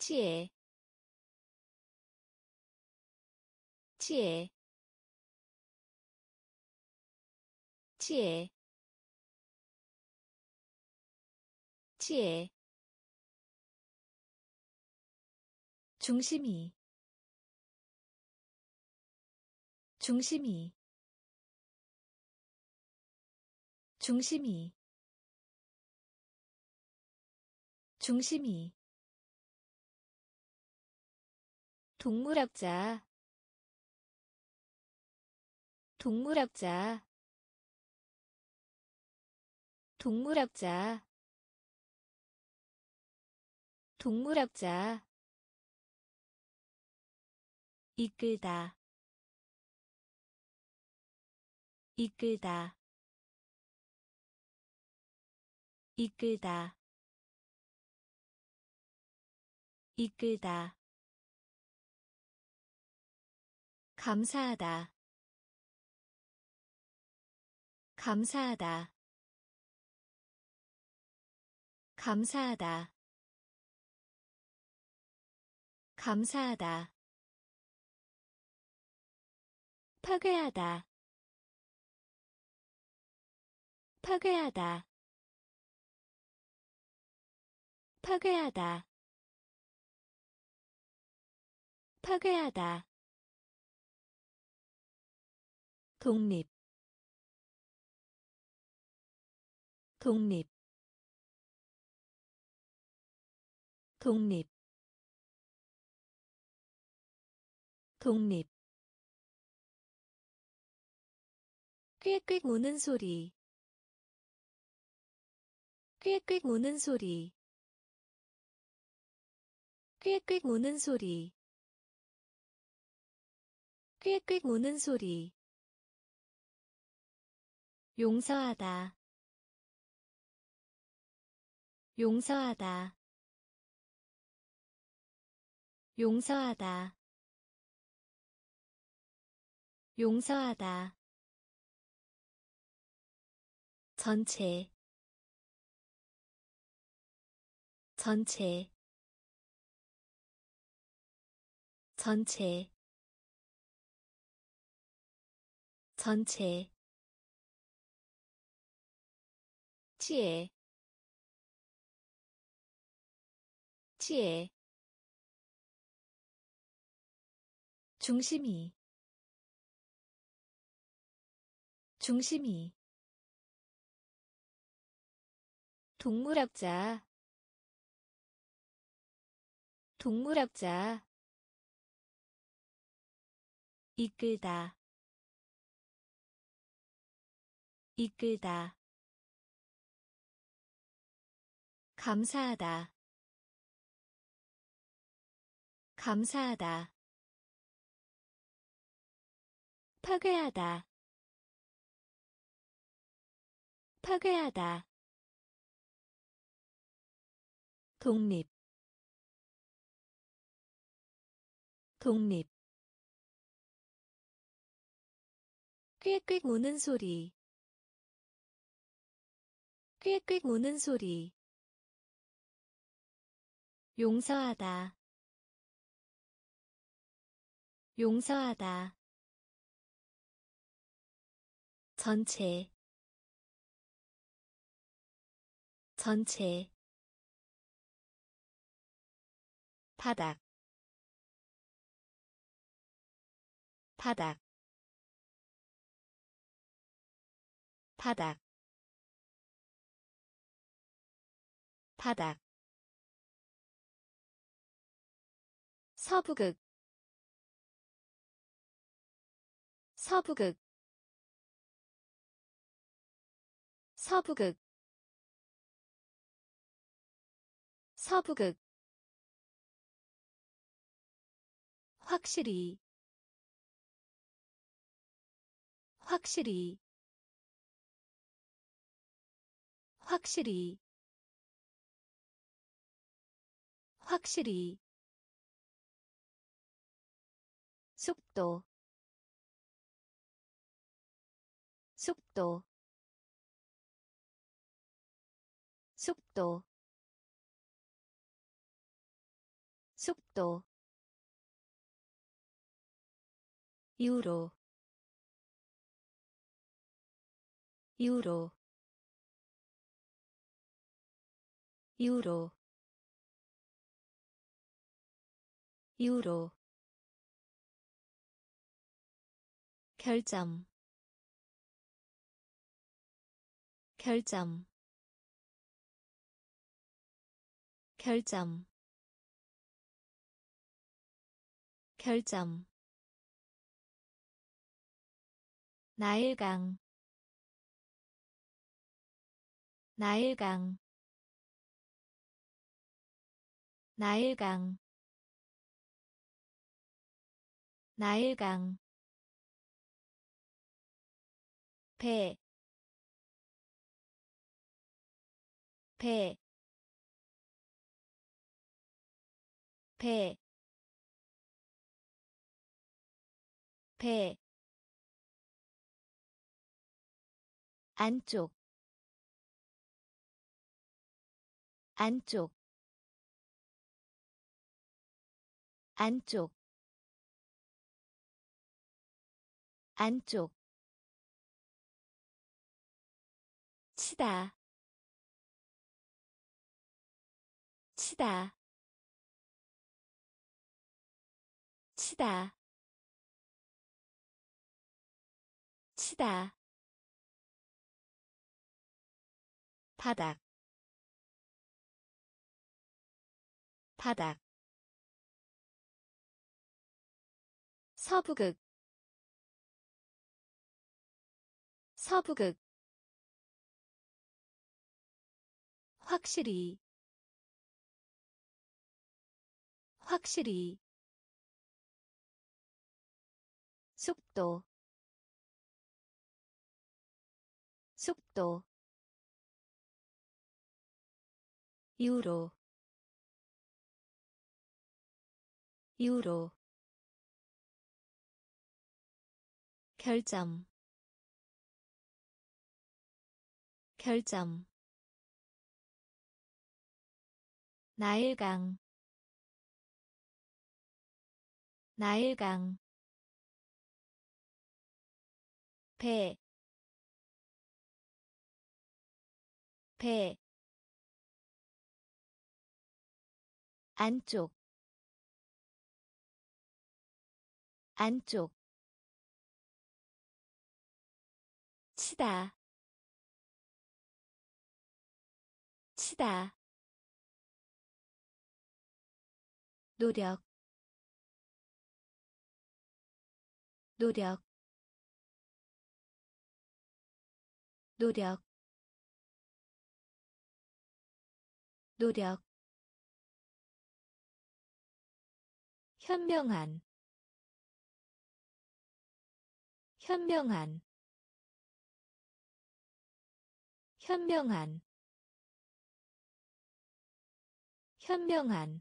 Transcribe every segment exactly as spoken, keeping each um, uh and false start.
지혜 지혜 지혜 지혜 중심이 중심이 중심이 중심이 동물학자 동물학자 동물학자 동물학자 이끌다 이끌다 이끌다 이끌다 감사하다 감사하다 감사하다 감사하다 파괴하다 파괴하다 파괴하다 파괴하다 독립 독립 독립 독립 꽥꽥 우는 소리 꽥꽥 우는 소리 꽥꽥 우는 소리 꽥꽥 우는 소리 용서하다 용서하다 용서하다 용서하다 전체 전체 전체 전체 지혜 지혜 중심이 중심이 동물학자 동물학자 이끌다 이끌다 감사하다 감사하다 파괴하다 파괴하다 독립 독립 꽥꽥 우는 소리 꽥꽥 우는 소리 용서하다 용서하다 전체 전체 바닥 바닥 바닥 바닥 서부극 서부극 서부극 서부극 확실히 확실히 확실히 확실히 속도 속도 속도 속도 유로 유로 유로 유로 결점 결점 결점 결점 나일강 나일강 나일강 나일강 배, 배, 배, 배, 안쪽, 안쪽, 안쪽, 안쪽, 치다, 치다, 치다, 치다, 바닥, 바닥, 서부극, 서부극, 확실히, 확실히, 속도, 속도, 유로, 유로, 결점, 결점, 나일강, 나일강, 배, 배, 안쪽, 안쪽, 치다, 치다, 노력, 노력, 노력, 노력, 현명한, 현명한, 현명한, 현명한,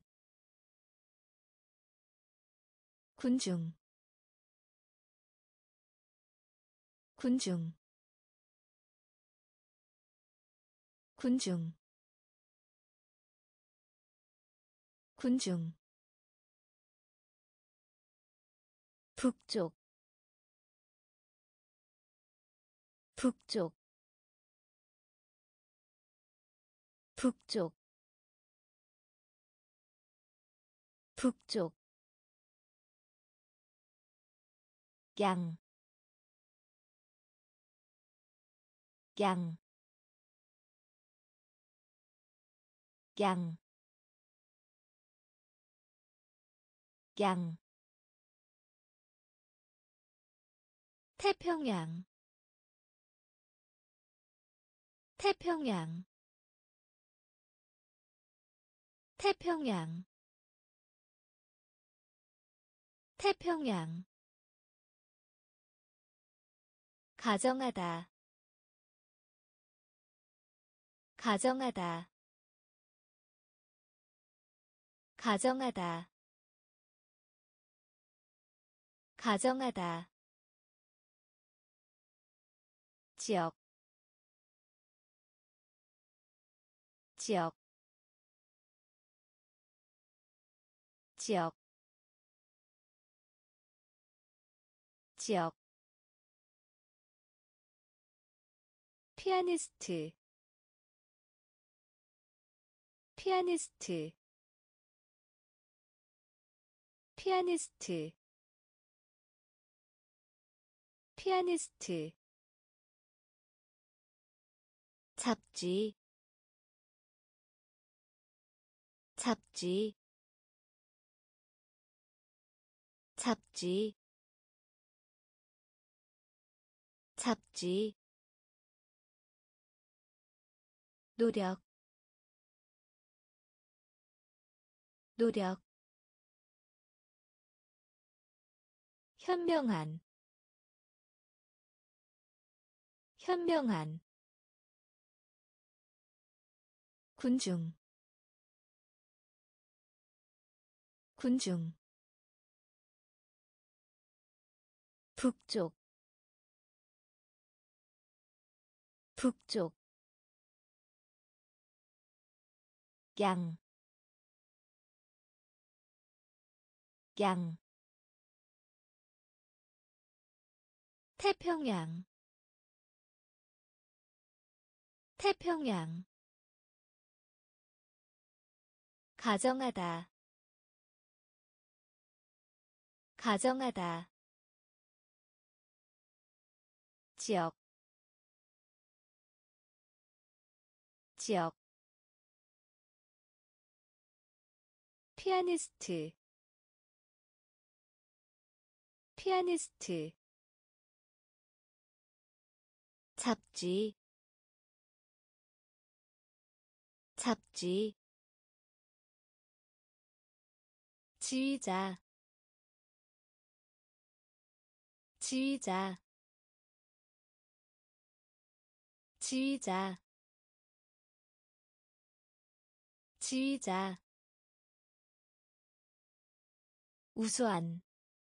군중, 군중, 군중, 군중, 북쪽, 북쪽, 북쪽, 북쪽, 양, 양, 양, 양, 태평양, 태평양, 태평양, 태평양, 가정하다, 가정하다, 가정하다, 가정하다, 지역, 지역, 지역 지역 피아니스트 피아니스트 피아니스트 피아니스트 잡지 잡지 잡지 잡지 노력 노력 현명한 현명한 군중 군중 북쪽 북쪽 양, 양 태평양 태평양 가정하다 가정하다 지역 지역 피아니스트 피아니스트 잡지 잡지 지휘자 지휘자 지휘자 지휘자 우수한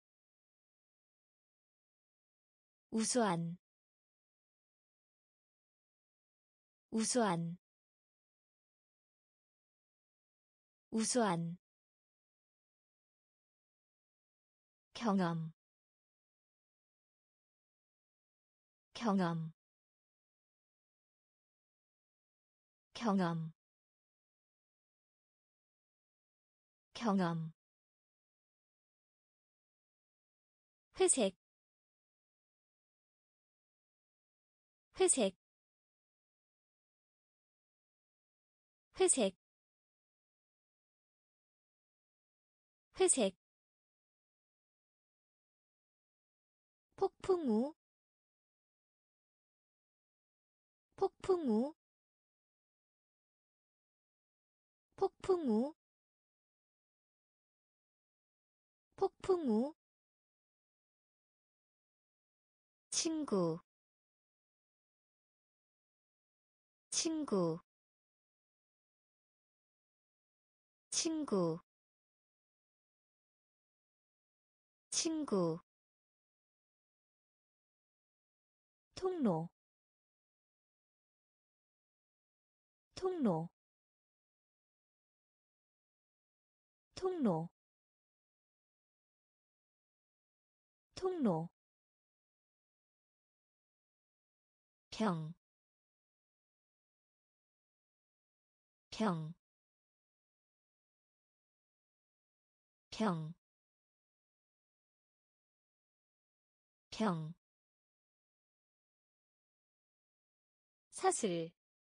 우수한 우수한 우수한 경험 경험 경험 경험 회색 회색 회색 회색 폭풍우 폭풍우 폭풍우 폭풍우 친구 친구 친구 친구 통로 통로 통로 통로 평, 평, 평, 평 사슬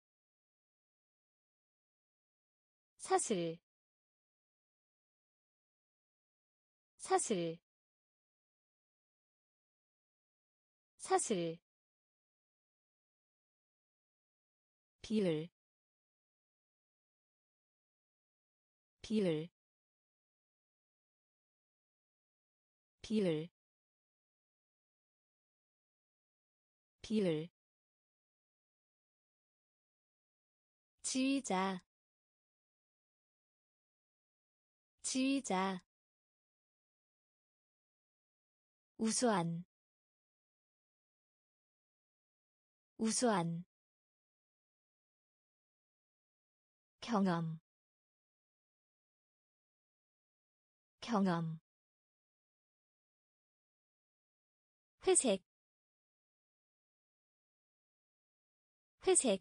사슬 사슬 사슬 비율 비율 비율 비율 지휘자 지휘자 우수한 우수한 경험 경험 회색 회색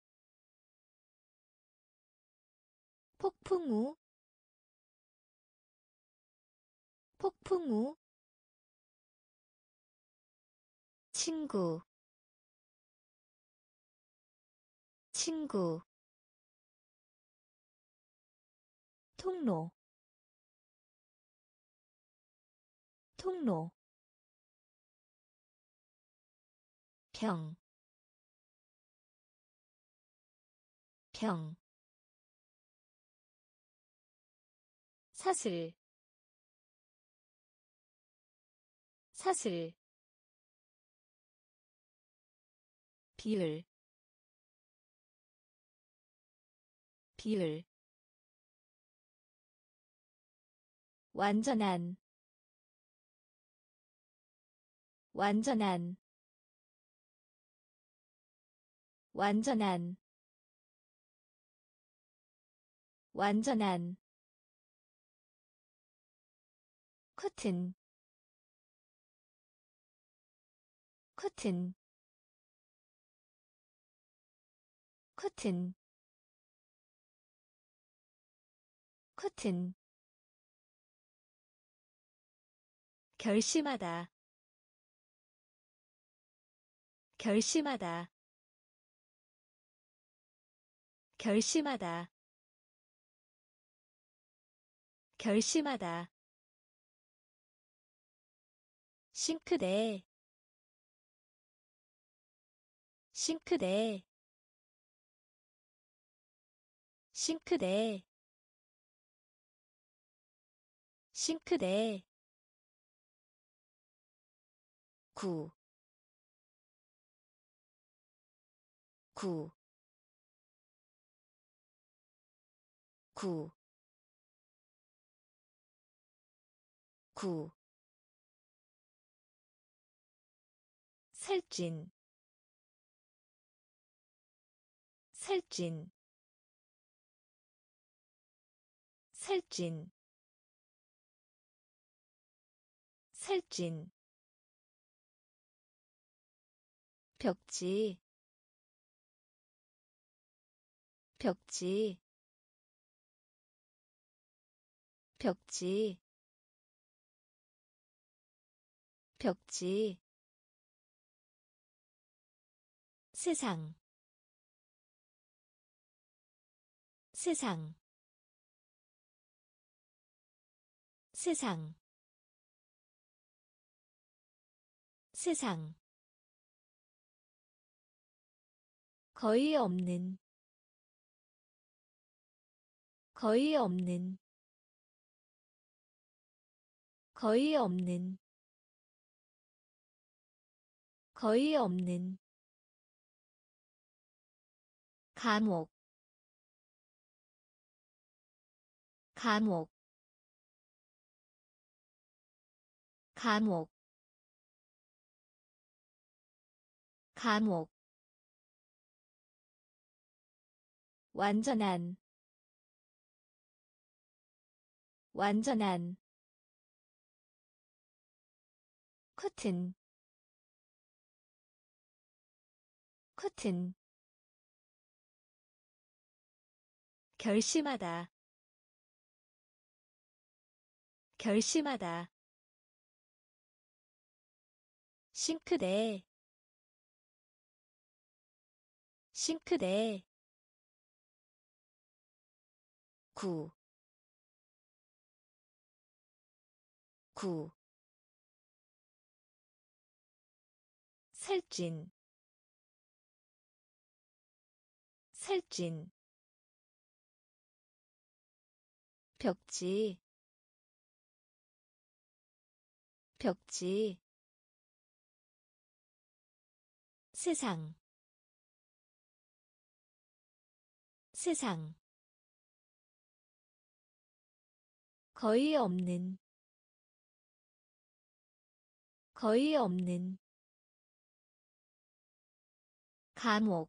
폭풍우 폭풍우 친구 친구 통로 통로 병, 병, 사슬, 사슬, 비율, 비율, 완전한, 완전한, 완전한, 완전한, 커튼, 커튼, 커튼, 커튼, 결심하다, 결심하다, 결심하다, 결심하다, 싱크대, 싱크대, 싱크대, 싱크대, 구, 구, 구, 구, 살찐, 살찐, 살찐, 살찐, 벽지, 벽지, 벽지, 벽지, 세상, 세상, 세상, 세상, 거의 없는, 거의 없는, 거의 없는, 거의 없는, 감옥, 감옥, 감옥, 감옥, 완전한, 완전한, 커튼, 커튼, 결심하다, 결심하다, 싱크대, 싱크대, 구, 구, 살찐, 살찐, 벽지, 벽지, 세상, 세상, 거의 없는, 거의 없는, 감옥,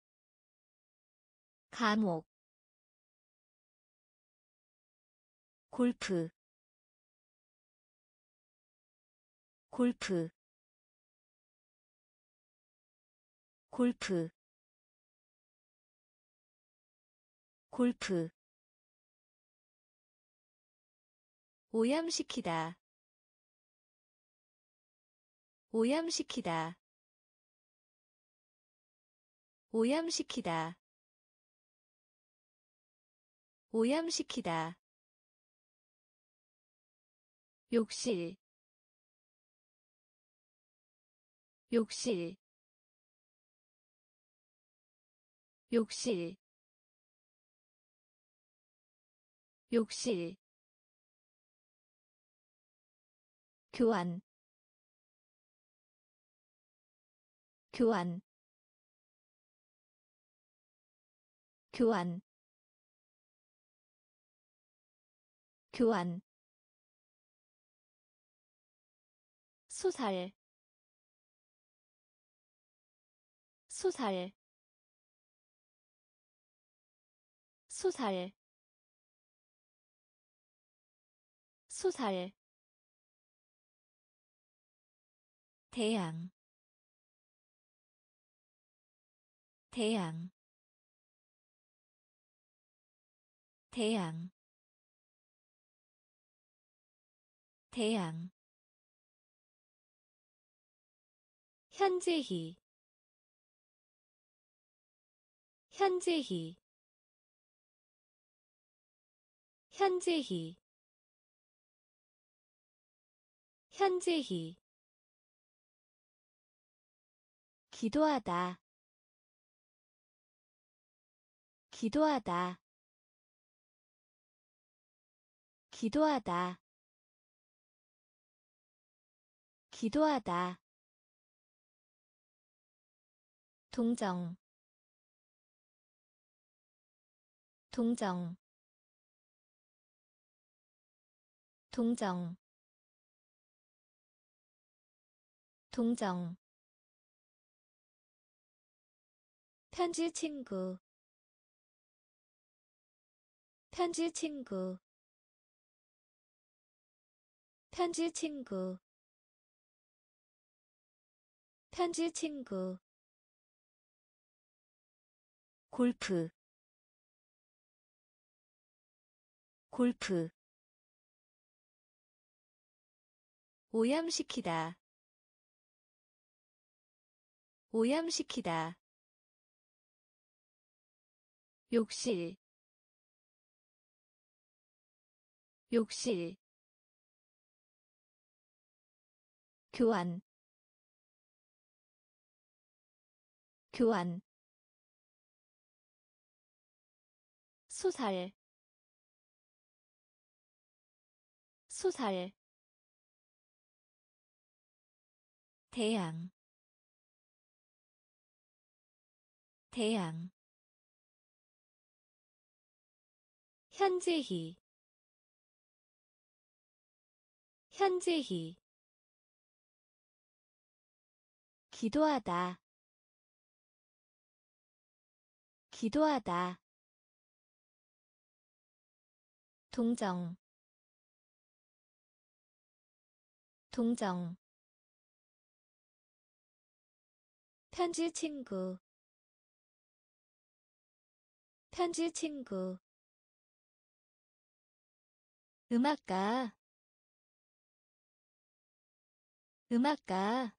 감옥, 골프 골프 골프 골프 오염시키다 오염시키다 오염시키다 오염시키다 욕실 욕실 욕실 욕실 교환 교환 교환 교환 소살 소살 소살 소살 태양 태양 태양 태양 현재히 현재히 현재히 현재히 기도하다 기도하다 기도하다 기도하다 동정 동정 동정 동정 편지 친구 편지 친구 편지 친구 편지 친구 골프 골프 오염시키다 오염시키다 욕실 욕실 교환 교환 소살 소살 태양 태양 현재히 현재히 기도하다 기도하다 동정 동정 편지 친구 편지 친구 음악가 음악가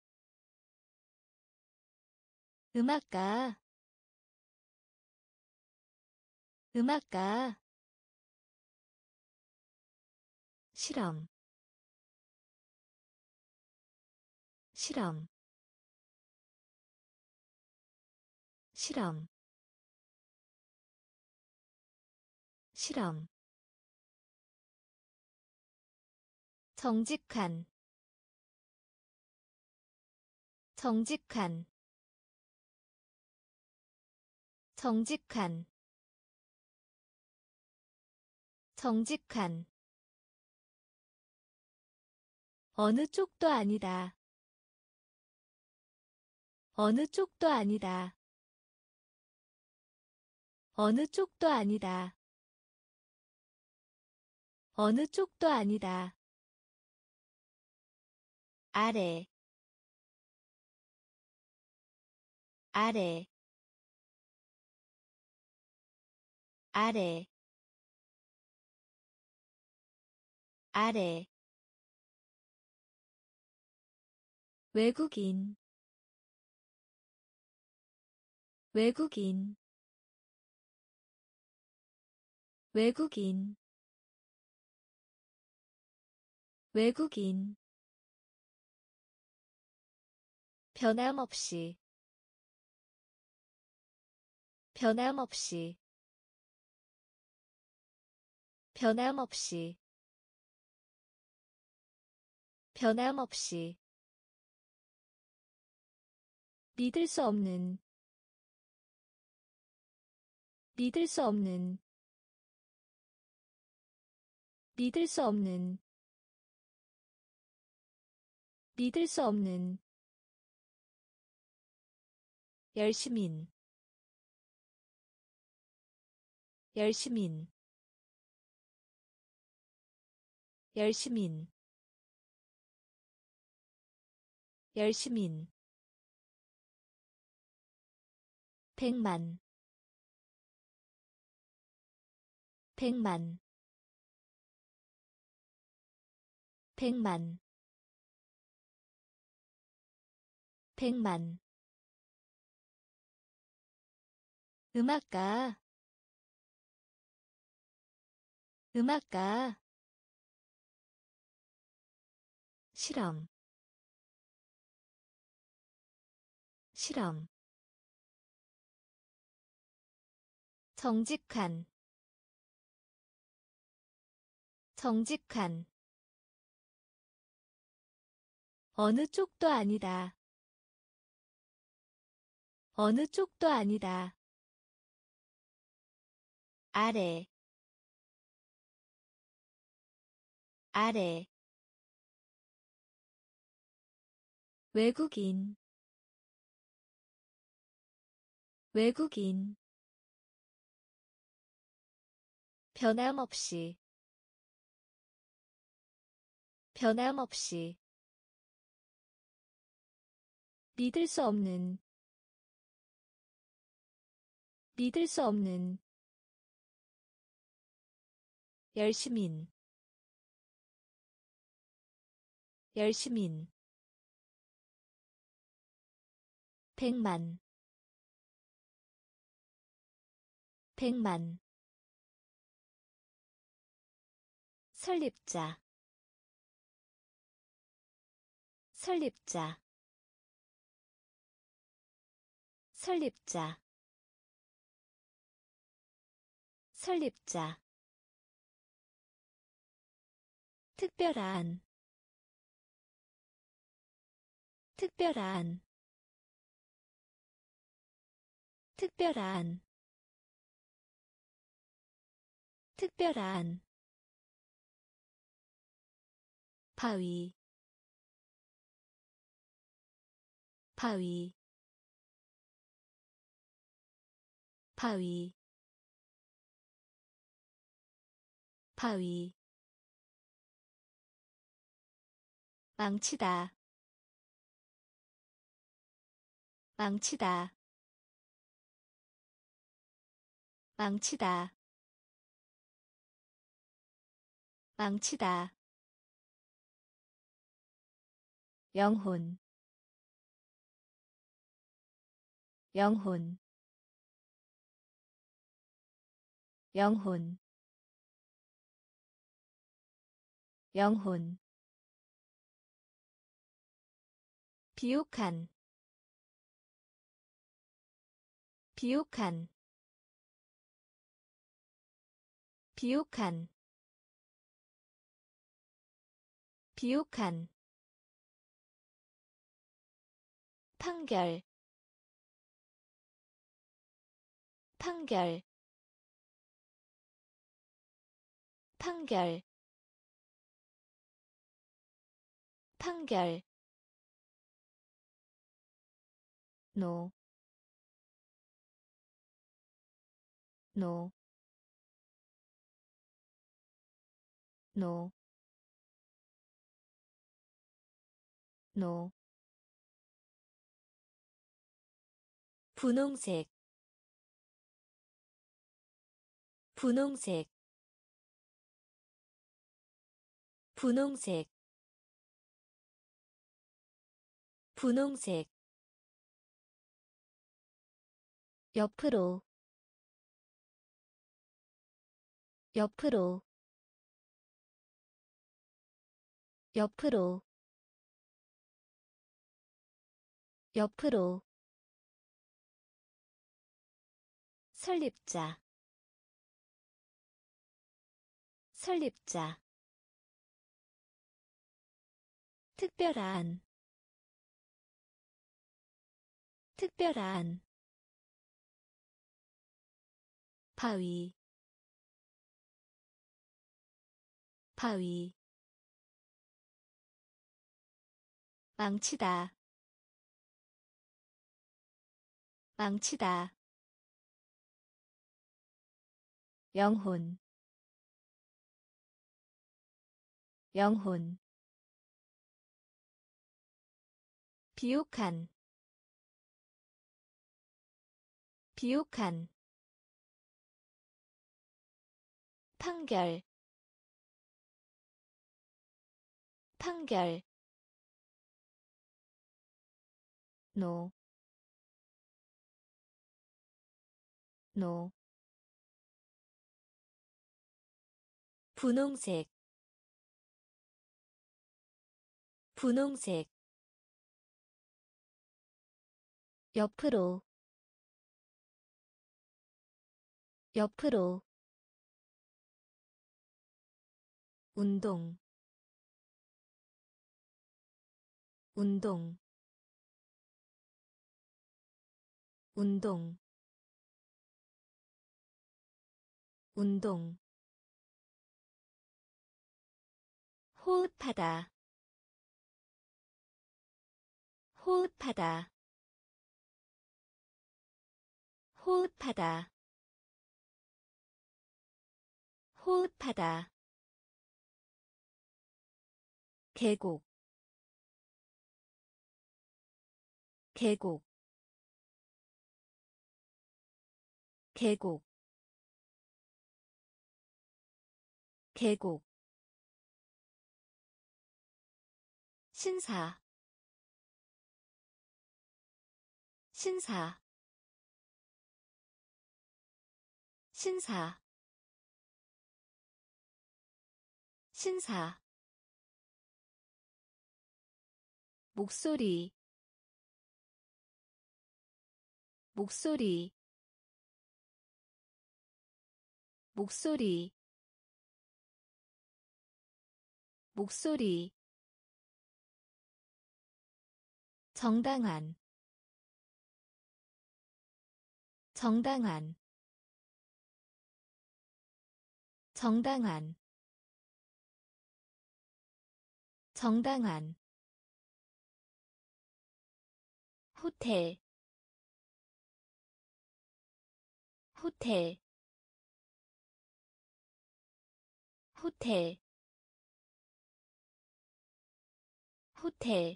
음악가 음악가 실험 실험 실험 실험 정직한 정직한 정직한 정직한 어느 쪽도 아니다 어느 쪽도 아니다 어느 쪽도 아니다 어느 쪽도 아니다. 아래, 아래, 아래, 아래. 외국인, 외국인, 외국인, 외국인. 변함없이, 변함없이, 변함없이, 변함없이. 믿을 수 없는, 믿을 수 없는, 믿을 수 없는, 믿을 수 없는. 열심인, 열심인, 열심인, 열심인. 백만, 백만, 백만, 백만. 음악가, 음악가. 실험, 실험. 정직한, 정직한. 어느 쪽도 아니다. 어느 쪽도 아니다. 아래, 아래. 외국인, 외국인. 변함없이, 변함없이. 믿을 수 없는, 믿을 수 없는. 열심인, 열심인. 백만, 백만. 설립자, 설립자, 설립자, 설립자. 특별한, 특별한, 특별한, 특별한. 바위, 바위, 바위, 바위. 망치다, 망치다, 망치다, 망치다. 영혼, 영혼, 영혼, 영혼. 비옥한, 비옥한, 비옥한, 비옥한. 판결, 판결, 판결, 판결. 노, 노, 노, 노. 분홍색, 분홍색, 분홍색, 분홍색. 옆으로, 옆으로, 옆으로, 옆으로. 설립자, 설립자. 특별한, 특별한. 바위, 바위. 망치다, 망치다. 영혼, 영혼. 비옥한, 비옥한. 판결, 판결. 노, 노. 분홍색, 분홍색. 옆으로, 옆으로. 운동, 운동, 운동, 운동. 호흡하다, 호흡하다, 호흡하다, 호흡하다. 계곡, 계곡, 계곡, 계곡. 신사, 신사, 신사, 신사. 목소리, 목소리, 목소리, 목소리. 정당한, 정당한, 정당한, 정당한. 호텔, 호텔, 호텔, 호텔.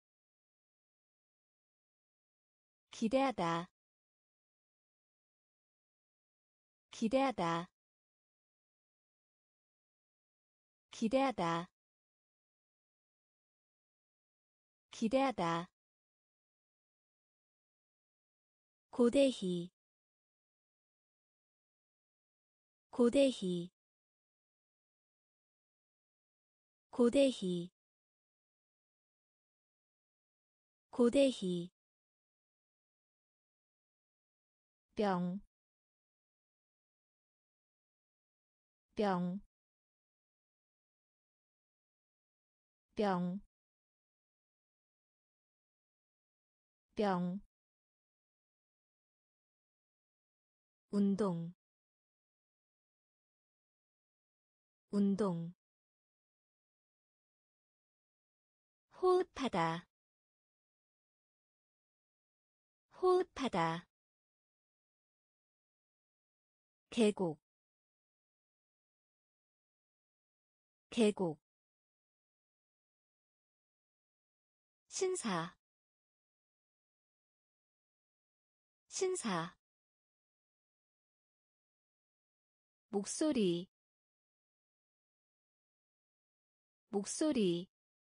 기대하다, 기대하다, 기대하다, 기대하다. 고대희, 고대희, 고대희, 고대희. 뿅, 뿅, 뿅, 뿅. 운동, 운동. 호흡하다, 호흡하다. 계곡, 계곡 신사 신사 목소리 목소리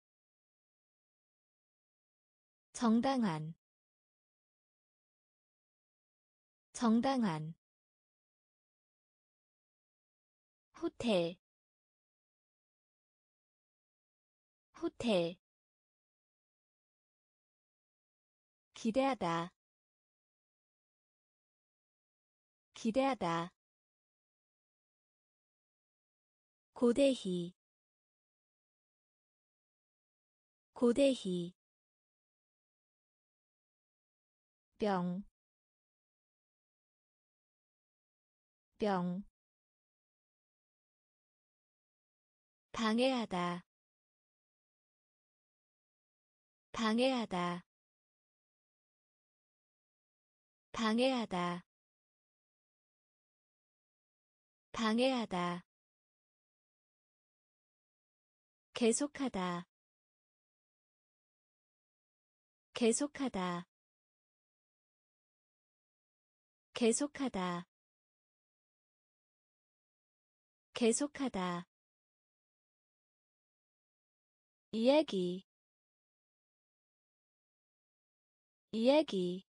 정당한 정당한 호텔 호텔 기대하다 기대하다 고대희 고대희 병, 병, 방해하다, 방해하다, 방해하다, 방해하다, 계속하다, 계속하다, 계속하다, 계속하다, 이야기, 이야기,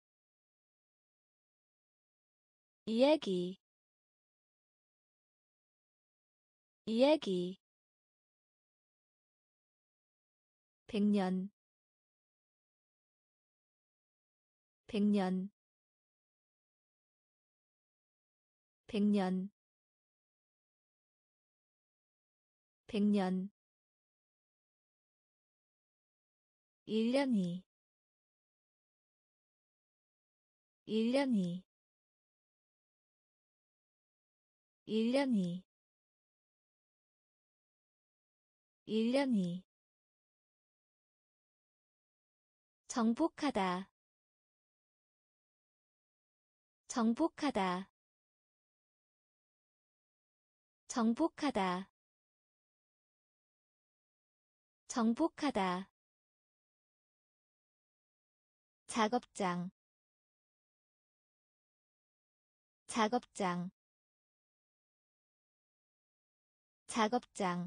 이야기, 이야기, 백년, 백년, 백년, 백년, 일년이, 일년이, 일년이, 일년이, 정복하다, 정복하다, 정복하다, 정복하다, 작업장, 작업장, 작업장,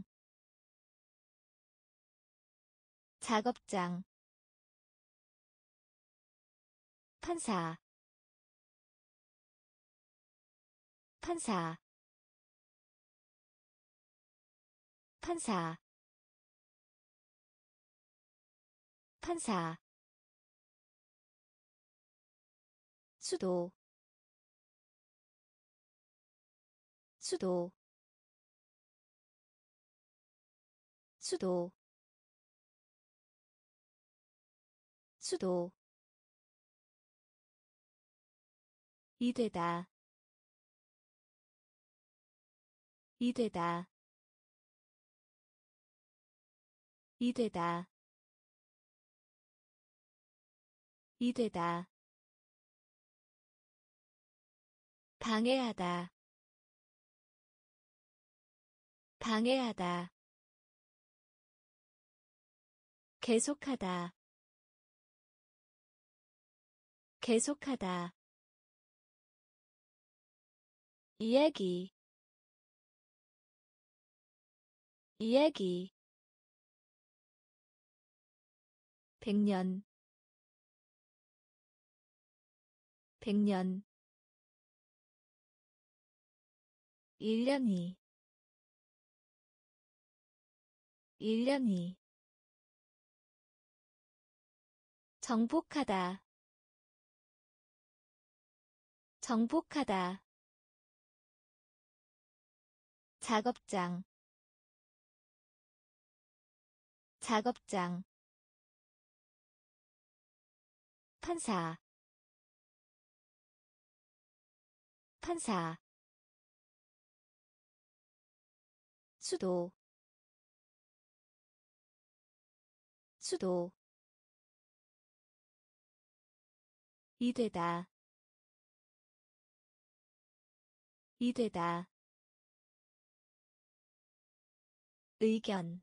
작업장, 판사, 판사, 판사, 판사, 수도, 수도, 수도, 수도, 이되다, 이되다, 이되다, 이되다, 방해하다, 방해하다, 계속하다, 계속하다, 이야기, 이야기, 백년, 백년, 일년이, 일년이, 정복하다, 정복하다, 작업장, 작업장, 판사, 판사, 수도, 수도, 이되다, 이되다, 의견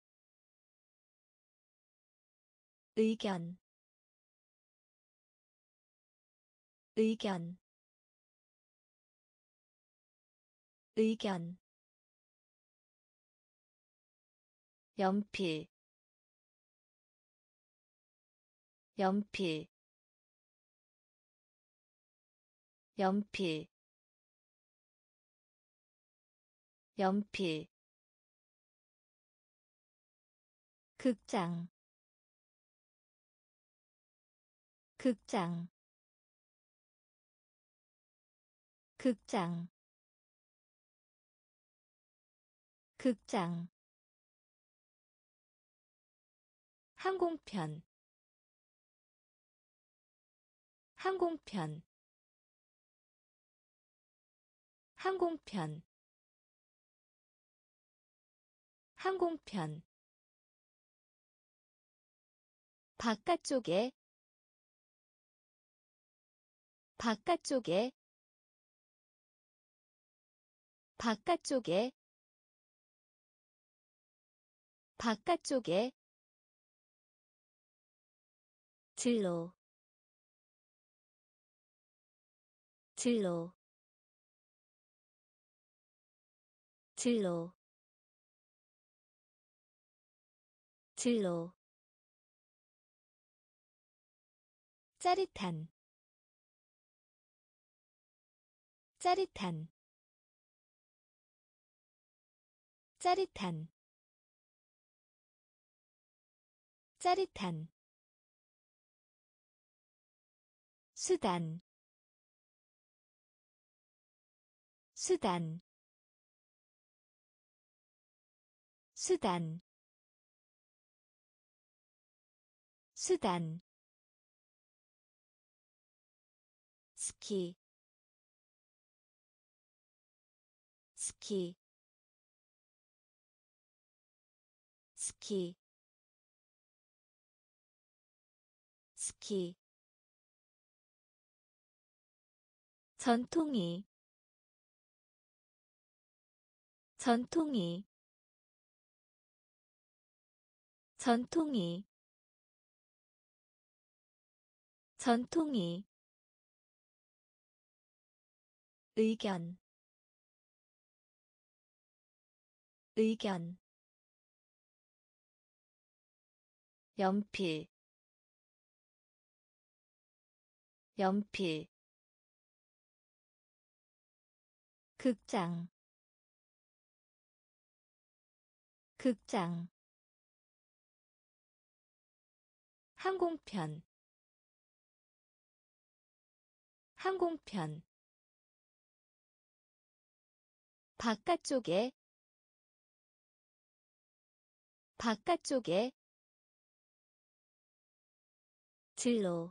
의견 의견 의견 연필 연필 연필 연필 극장 극장 극장 극장 항공편 항공편 항공편 항공편 바깥쪽에 바깥쪽에 바깥쪽에 바깥쪽에 진로 진로 진로 진로 짜릿한 짜릿한 짜릿한 짜릿한 수단 수단 수단 수단 스키 스키 스키 스키 전통이 전통이 전통이 전통이 의견 의견 연필 연필 극장 극장 항공편 항공편 바깥쪽에 바깥쪽에 진로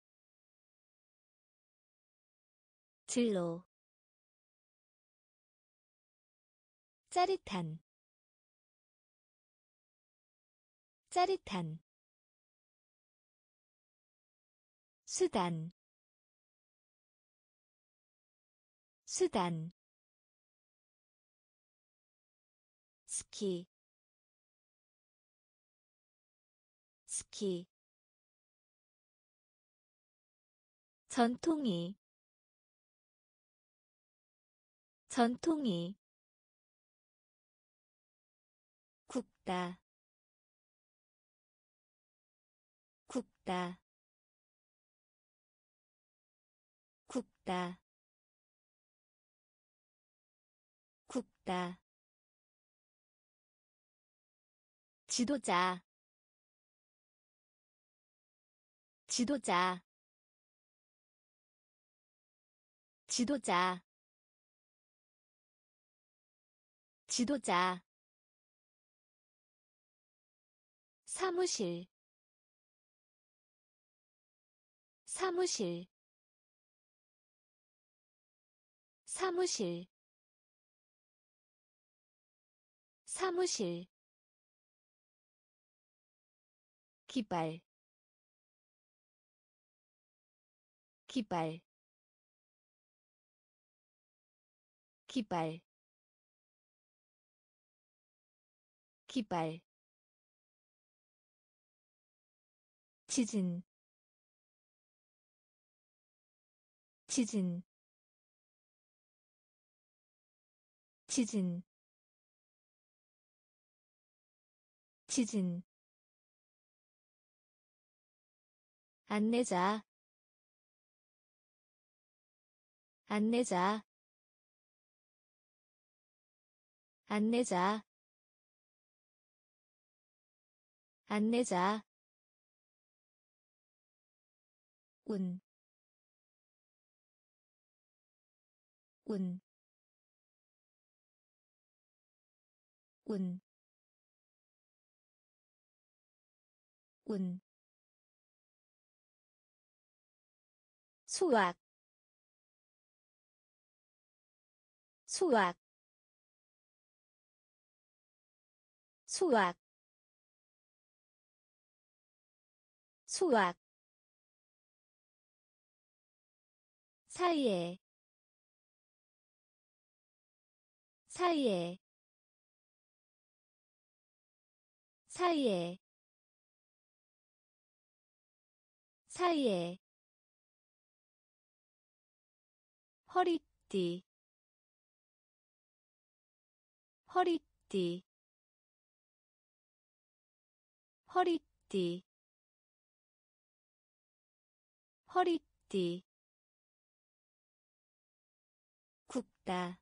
진로 짜릿한 짜릿한 수단 수단 스키 스키 전통이 전통이 굽다 굽다 굽다 굽다 지도자 지도자 지도자 지도자 사무실 사무실 사무실 사무실 기발 기발 기발 깃발 지진 지진 지진 지진 안내자 안내자 안내자 안내자 운, 운, 운, 운, 수학, 수학, 수학, 수학, 사이에, 사이에, 사이에, 사이에, 허리띠, 허리띠, 허리띠, 허리띠, 굽다,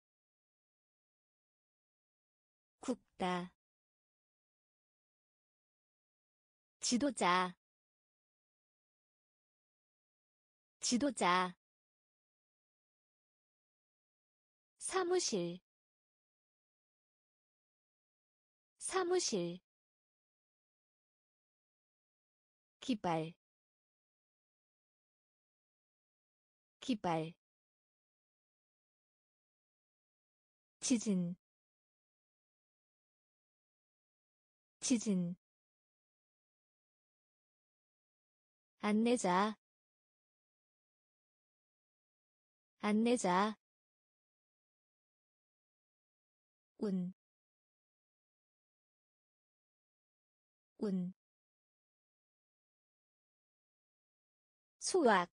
굽다, 지도자, 지도자, 사무실, 사무실, 깃발, 깃발, 지진, 지진, 안내자, 안내자, 운, 운, 수학,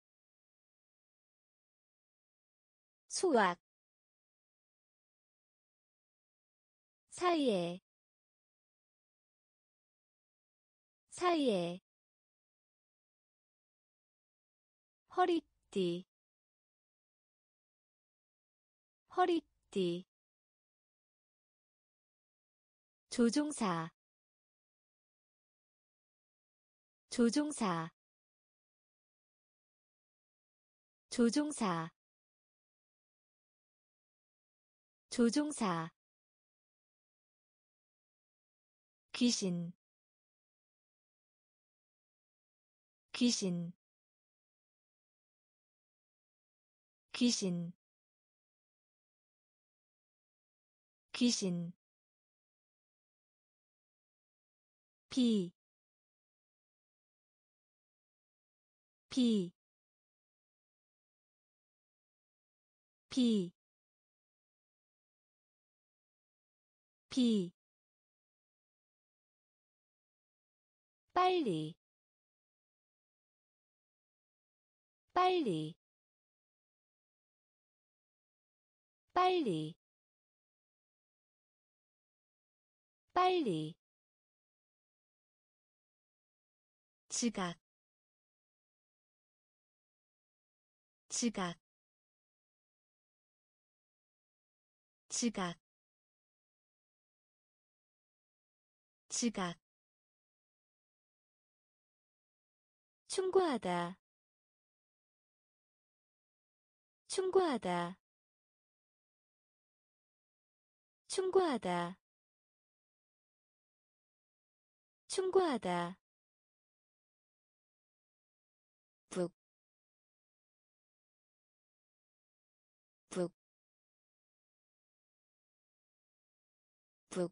수학, 사이에, 사이에, 허리띠, 허리띠, 조종사, 조종사, 조종사, 조종사, 귀신, 귀신, 귀신, 귀신, 비, 비, 비, 비, 빨리, 빨리, 빨리, 빨리, 지각, 지각, 지각, 지각, 충고하다, 충고하다, 충고하다, 충고하다, 북, 북, 북,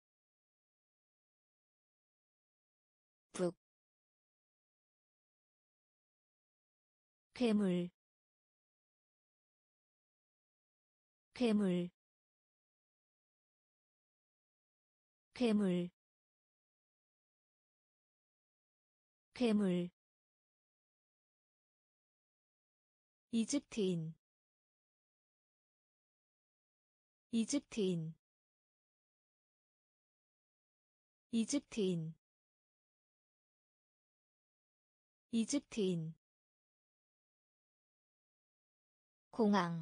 북, 괴물, 괴물, 괴물 괴물 이집트인 이집트인 이집트인 이집트인 공항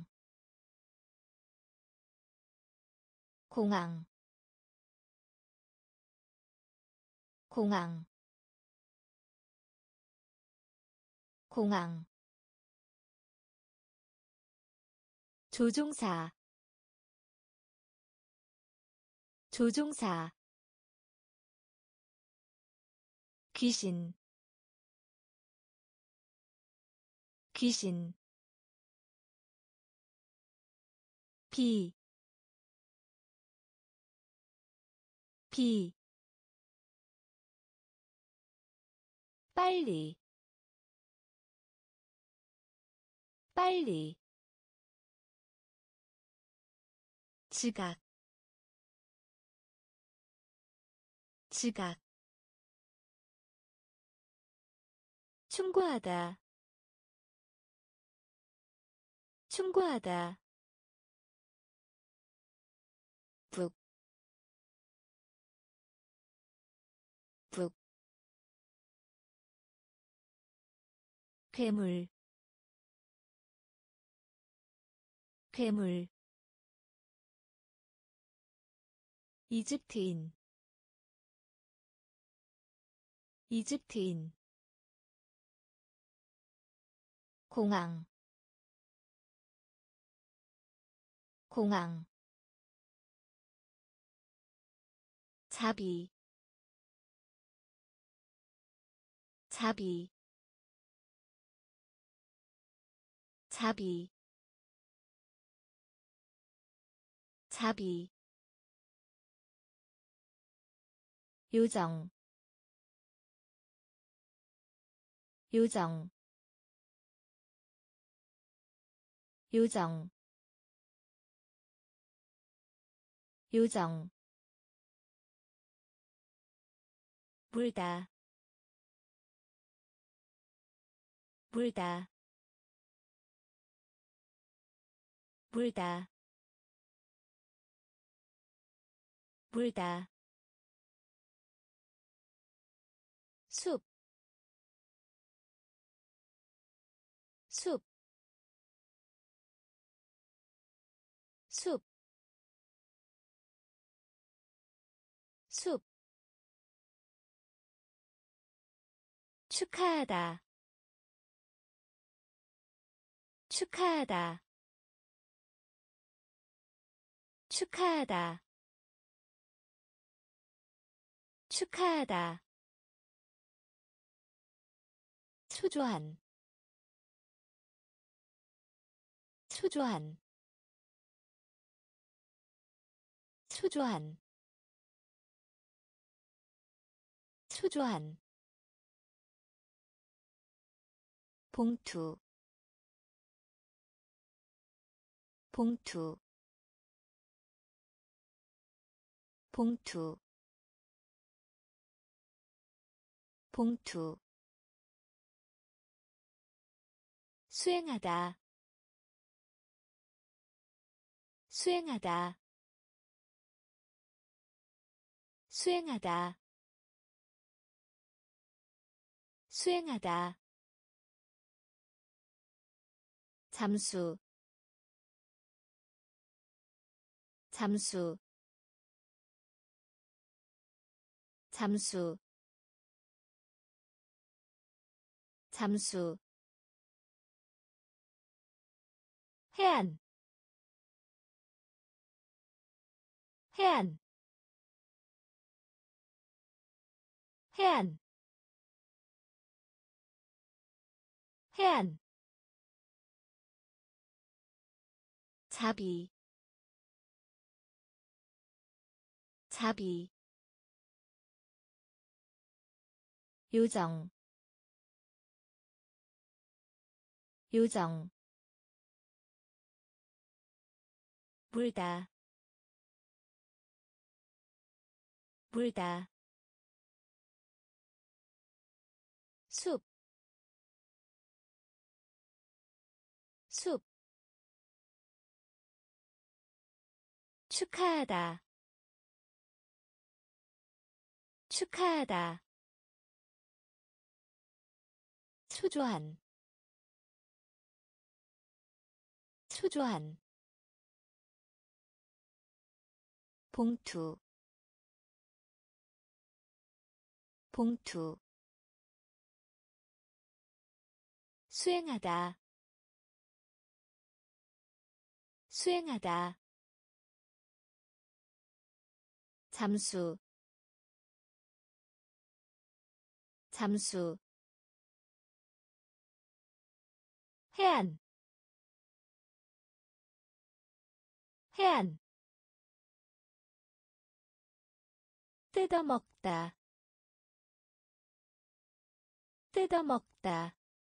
공항 공항 공항 조종사 조종사 귀신 귀신 비, 비, 빨리, 빨리, 지각, 지각, 충고하다, 충고하다, 북, 북, 괴물, 괴물, 이집트인, 이집트인, 공항, 공항, 자비, 자비, 자비, 자비, 요정, 요정, 요정, 요정, 물다, 물다, 물다, 물다, 숲, 숲, 숲, 숲, 축하하다, 축하하다, 축하하다, 축하하다, 초조한, 초조한, 초조한, 초조한, 봉투, 봉투, 봉투, 봉투, 수행하다, 수행하다, 수행하다, 수행하다, 잠수, 잠수, 잠수, 잠수, 해안, 해안, 해안, 해안, 자비, 자비, 요정, 요정, 물다, 불다 숲 숲 축하하다 축하하다 초조한 초조한 봉투 봉투 수행하다 수행하다 잠수 잠수 해안 해안 뜯어먹다 뜯어먹다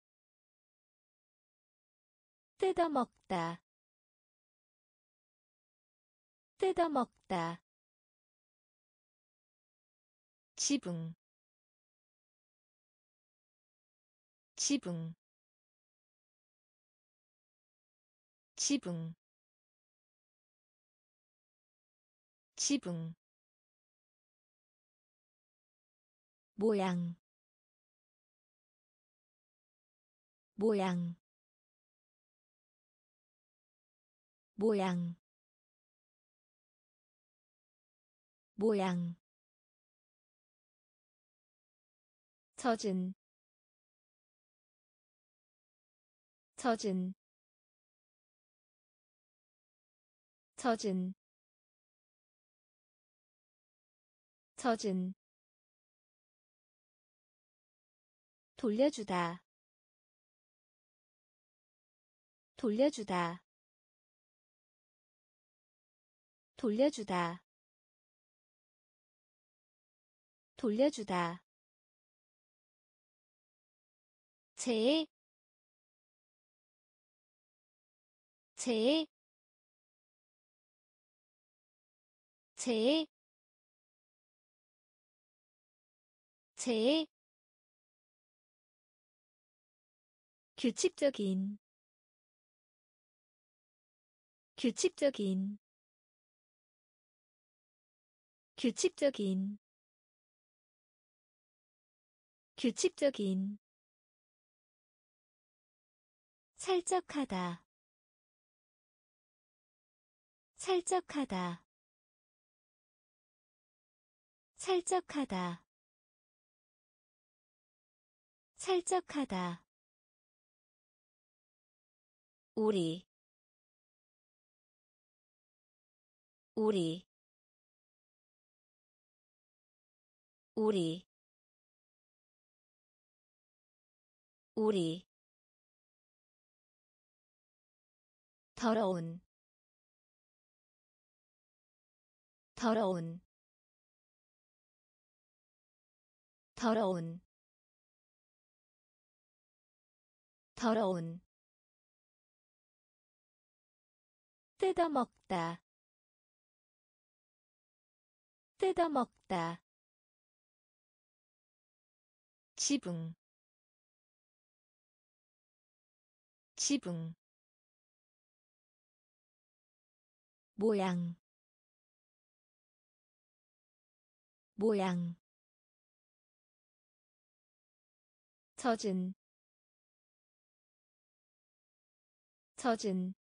뜯어먹다 뜯어먹다 지붕 지붕 지붕 지붕 모양 모양 모양 모양 젖은 젖은 젖은 젖은 돌려주다 돌려주다 돌려주다 돌려주다 제, 제, 제, 제, 규칙적인, 규칙적인, 규칙적인, 규칙적인, 살적하다, 살적하다, 살적하다, 살적하다, 우리, 우리, 우리, 우리, 더러운, 더러운, 더러운, 더러운, 뜯어먹다, 뜯어먹다, 지붕, 지붕, 모양, 모양, 젖은, 젖은,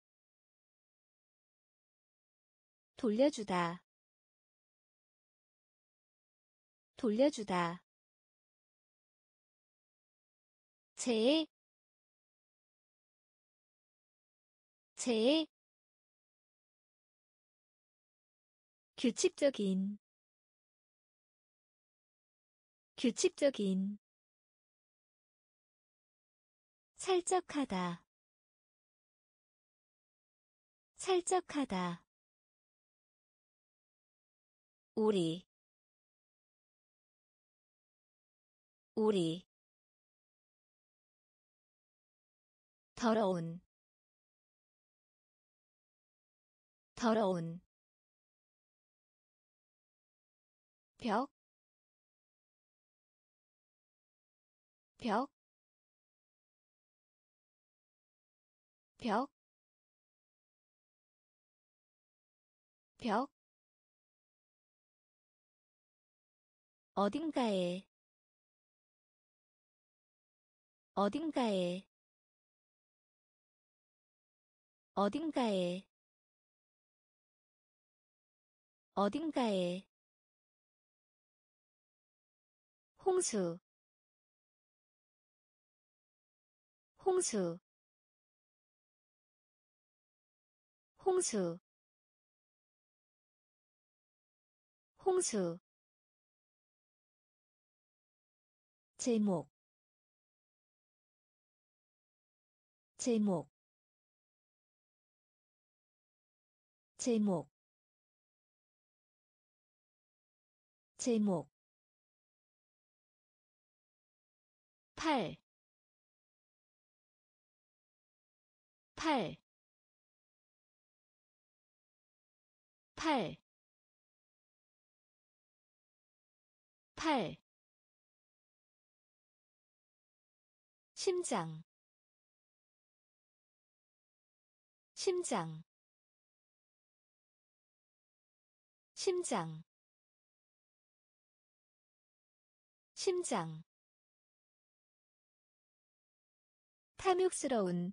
돌려주다, 돌려주다, 제, 제, 규칙적인, 규칙적인, 살적하다, 살적하다, 우리, 우리, 더러운, 더러운, 벽, 벽, 벽, 벽, 어딘가에, 어딘가에, 어딘가에, 어딘가에, 홍수, 홍수, 홍수, 홍수, 제목, 제목, 제목, 제목, 팔, 팔, 팔, 팔, 심장, 심장, 심장, 심장, 탐욕스러운,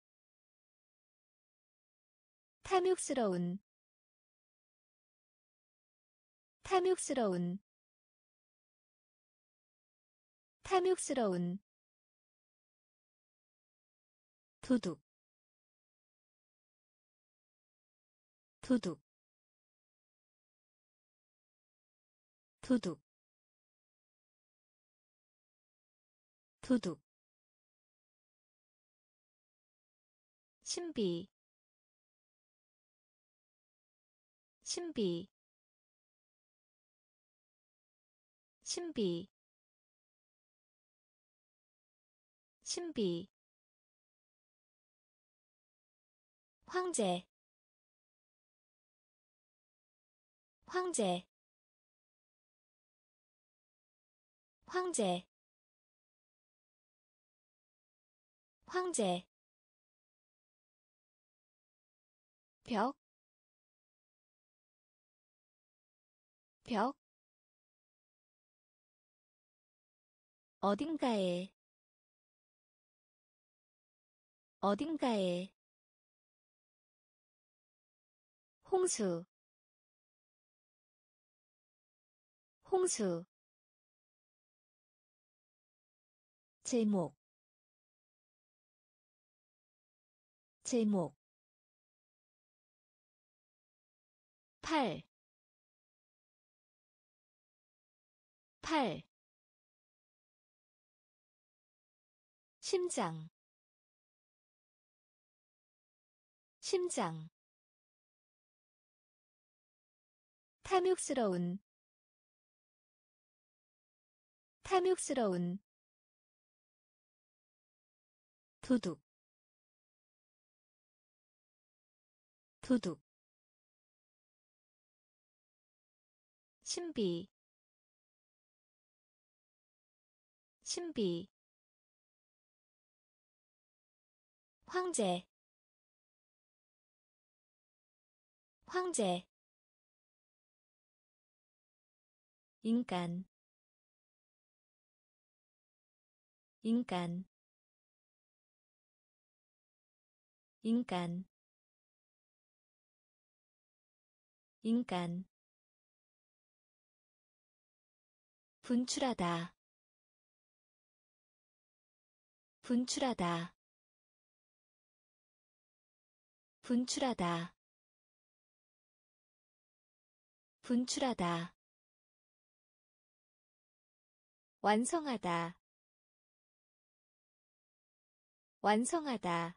탐욕스러운, 탐욕스러운, 탐욕스러운, 도둑, 도둑, 도둑, 도둑, 신비, 신비, 신비, 신비, 황제, 황제, 황제, 황제, 벽, 벽, 어딘가에, 어딘가에, 홍수, 홍수, 제목, 제목, 팔, 팔, 심장, 심장, 탐욕스러운, 탐욕스러운, 도둑, 도둑, 신비, 신비, 황제, 황제, 인간, 인간, 인간, 인간, 분출하다, 분출하다, 분출하다, 분출하다, 완성하다, 완성하다,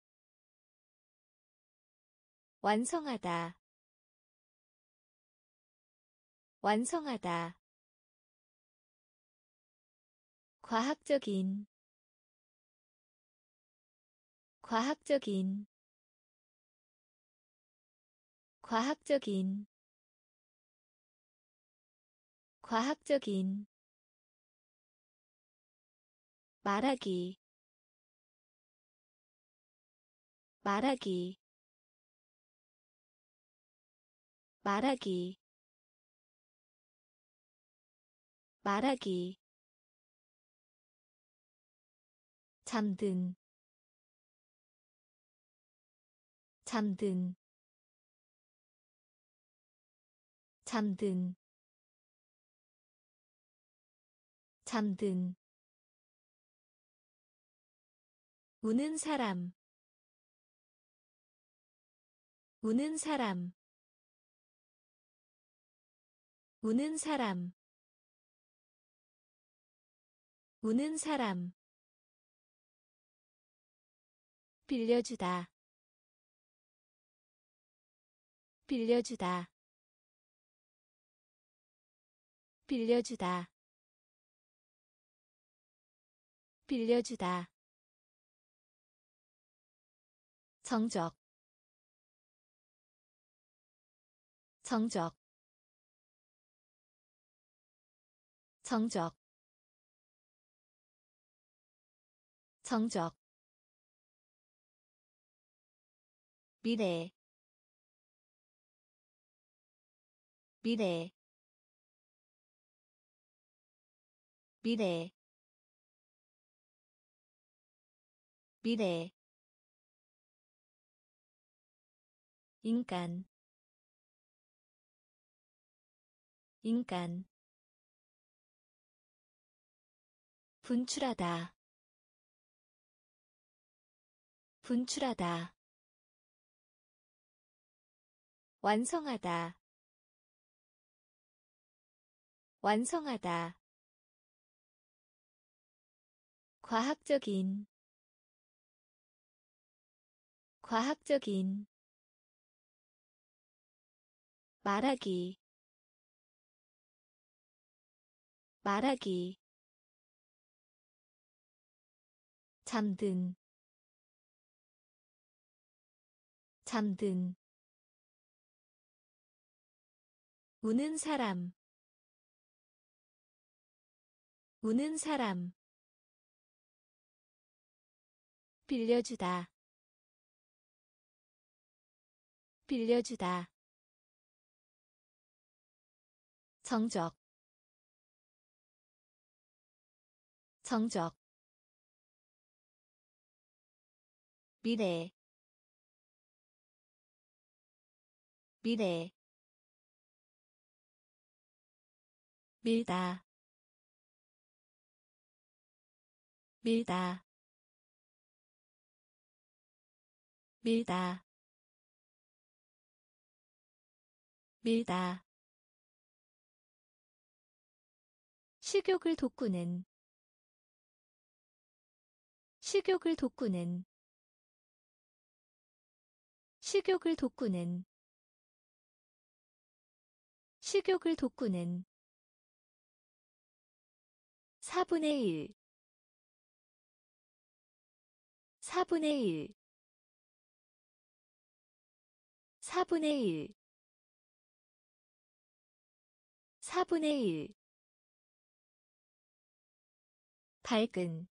완성하다, 완성하다, 과학적인, 과학적인, 과학적인, 과학적인 말하기 말하기 말하기 말하기 잠든 잠든 잠든 잠든 우는 사람 우는 사람 우는 사람 우는 사람 빌려주다 빌려주다 빌려주다 빌려주다 정적 정적 정적 정적 미래 미래 미래 미래 인간 인간 분출하다 분출하다 완성하다 완성하다 과학적인 과학적인 말하기 말하기 잠든 잠든 우는 사람 우는 사람 빌려주다 빌려주다 정적 정적 미래 미래 밀다 밀다 밀다 밀다 식욕을 돋구는 식욕을 돋구는 식욕을 돋구는 식욕을 돋구는 사분의 일 사분의 일 사분의 일 사분의 일 밝은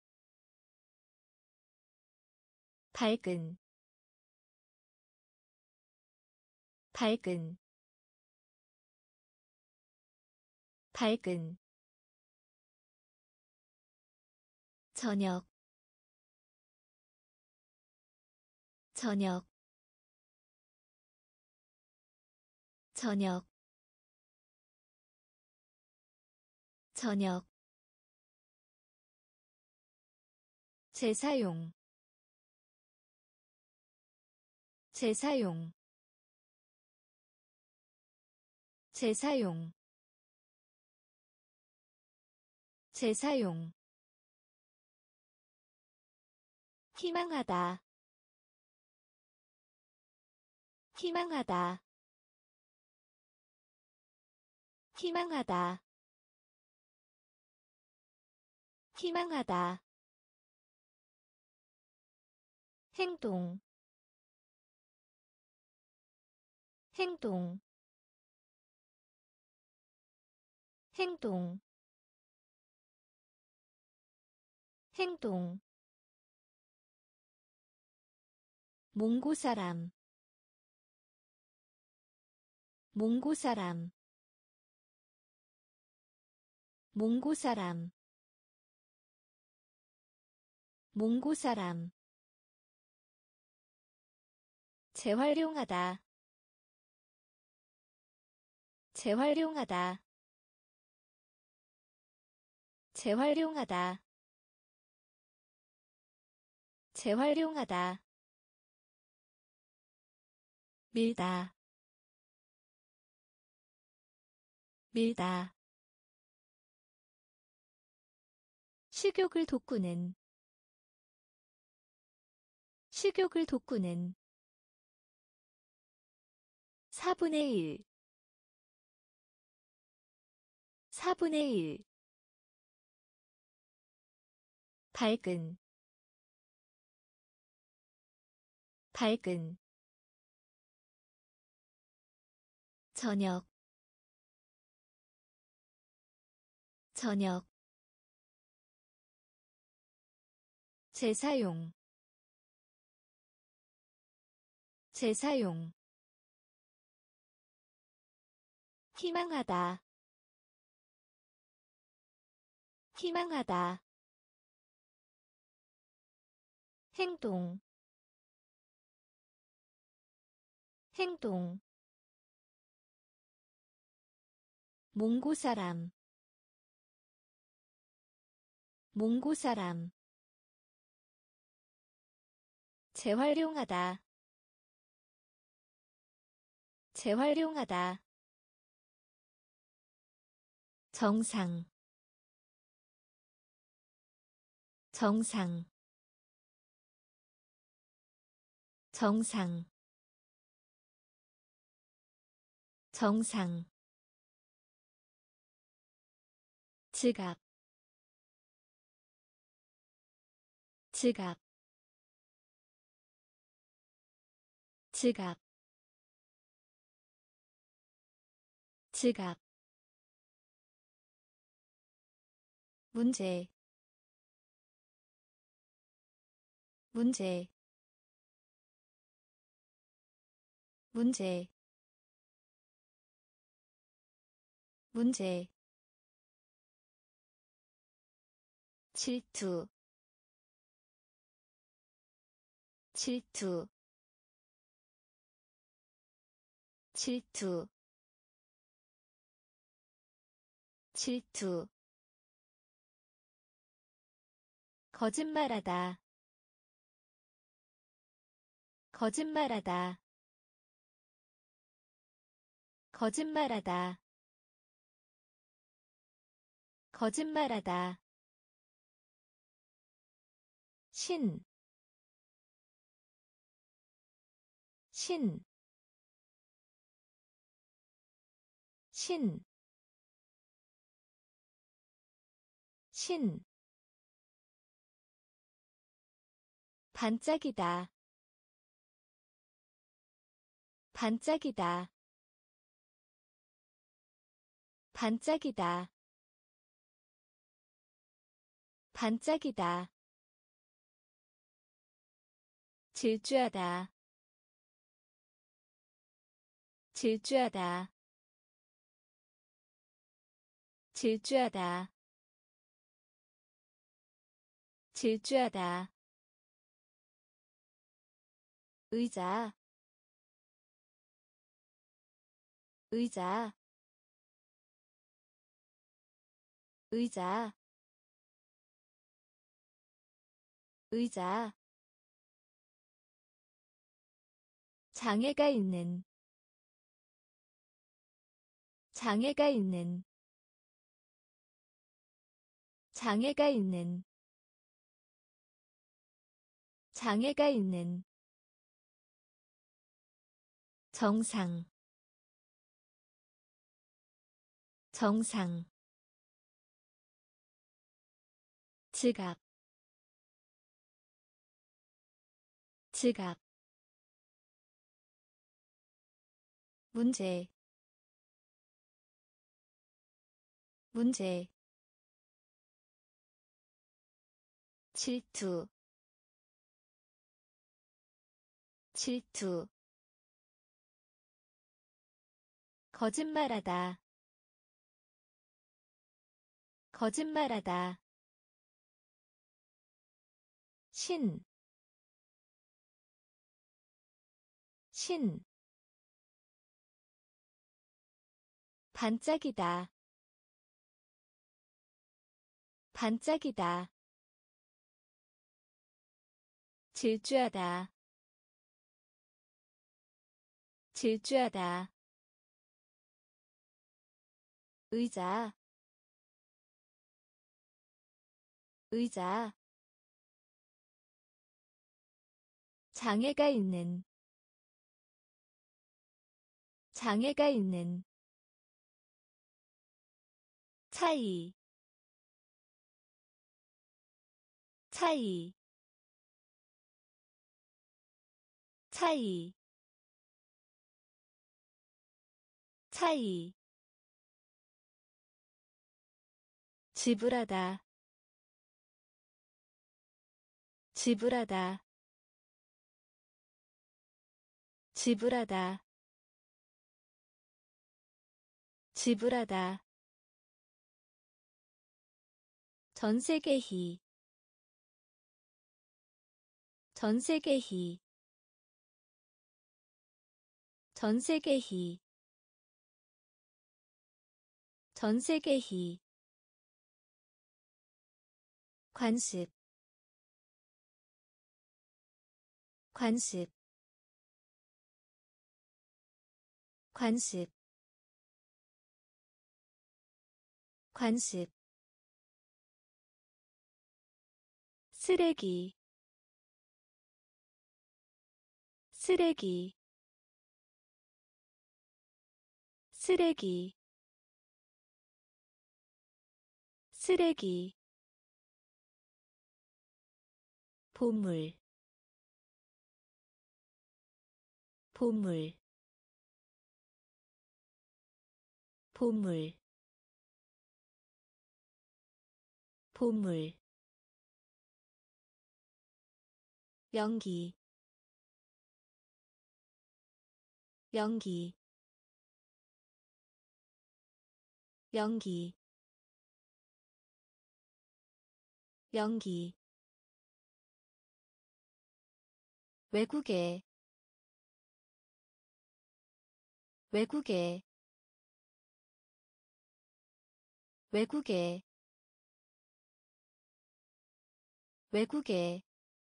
밝은 밝은 밝은 저녁 저녁 저녁 저녁 재사용 재사용 재사용 재사용 희망하다 희망하다 희망하다 희망하다 행동 행동 행동 행동 몽고 사람 몽고 사람 몽고 사람 몽고 사람 재활용하다 재활용하다 재활용하다 재활용하다 밀다 밀다 식욕을 돋구는 식욕을 돋구는 사분의 일 사분의 일 밝은 밝은 저녁 저녁 재사용 재사용 희망하다 희망하다 행동 행동 몽고 사람 몽고 사람 재활용하다 재활용하다 정상 정상 정상 정상 지갑 지갑 지갑 지갑 문제 문제 문제 문제 질투 질투 질투 질투 거짓말하다 거짓말하다 거짓말하다 거짓말하다 신, 신, 신, 신 반짝이다 반짝이다 반짝이다 반짝이다 질주하다 질주하다 질주하다 질주하다 의자 의자 의자 의자 장애가 있는 장애가 있는 장애가 있는 장애가 있는 정상 정상 지갑 지갑 문제 문제 질투 질투 거짓말하다 거짓말하다 신, 신 반짝이다 반짝이다 질주하다 질주하다 의자 의자 장애가 있는 장애가 있는 차이 차이 차이 차이 지불하다 지불하다 지불하다 지불하다 전세계희 전세계희 전세계희 전세계희 관습 관습 관습 관습 쓰레기 쓰레기 쓰레기 쓰레기 보물 보물 보물 보물 연기 연기 연기 연기 외국에 외국에 외국에 외국에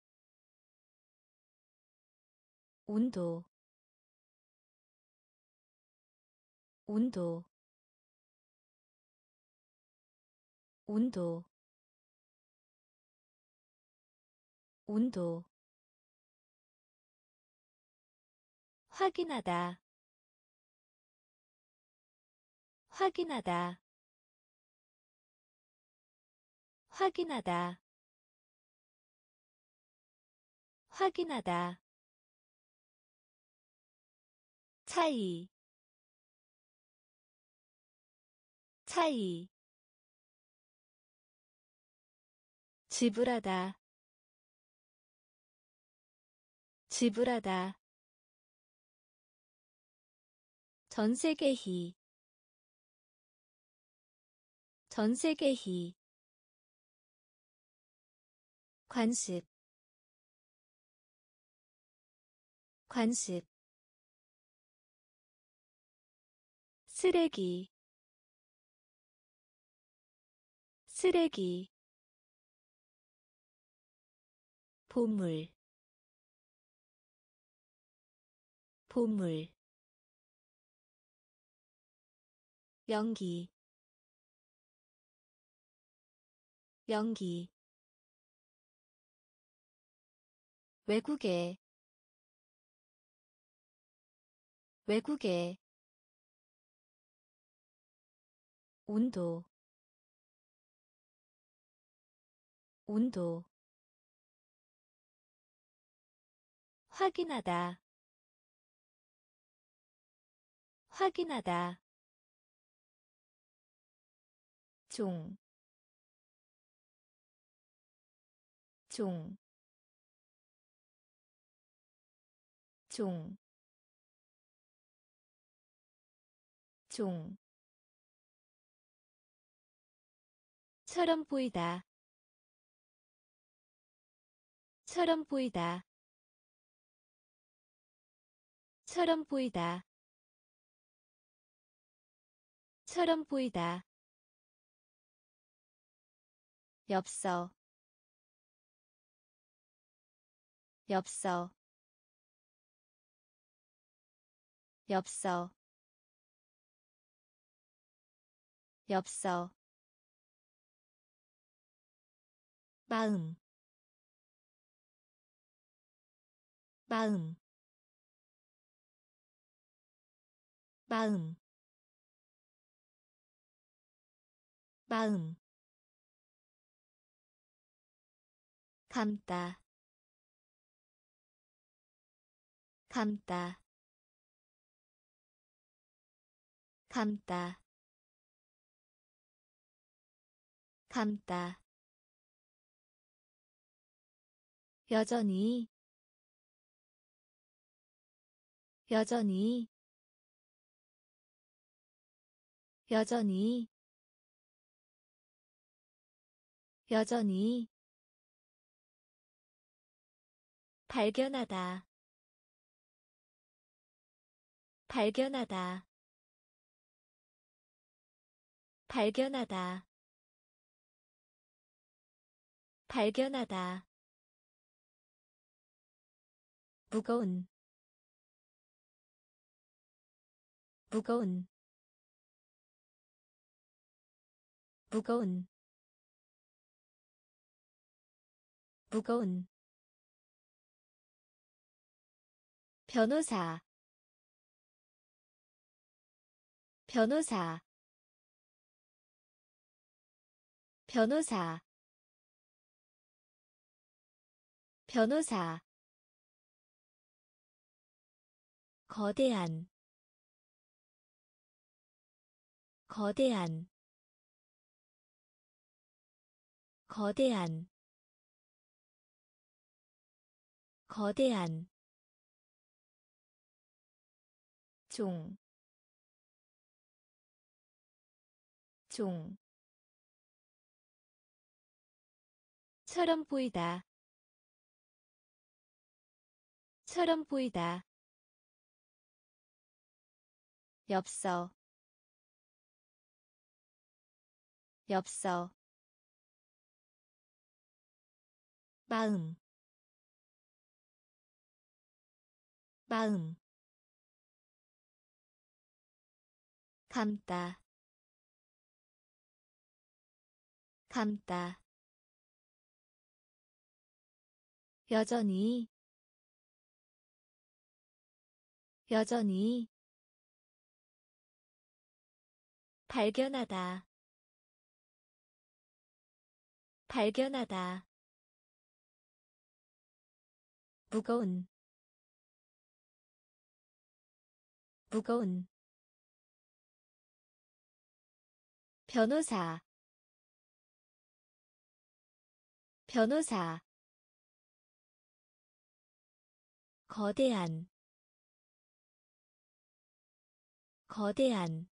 온도 온도 온도 온도 확인하다 확인하다 확인하다 확인하다 차이 차이 지불하다 지불하다 전세계희 전세계희 관습 관습 쓰레기 쓰레기 보물 보물 연기 연기 외국에 외국에 온도 온도 확인하다 확인하다 종, 종, 종, 종. 처럼 보이다, 처럼 보이다, 처럼 보이다, 처럼 보이다. 엽서, 엽서, 엽서, 엽서. 마음, 마음, 마음, 마음. 감다, 감다, 감다, 감다. 여전히, 여전히, 여전히, 여전히. 발견하다, 발견하다, 발견하다, 발견하다. 무거운, 무거운, 무거운, 무거운. 변호사, 변호사, 변호사, 변호사. 거대한, 거대한, 거대한, 거대한. 종, 종. 처럼 보이다, 처럼 보이다. 엽서, 엽서. 마음, 마음. 감다, 감다. 여전히, 여전히. 발견하다, 발견하다. 무거운, 무거운. 변호사, 변호사. 거대한, 거대한.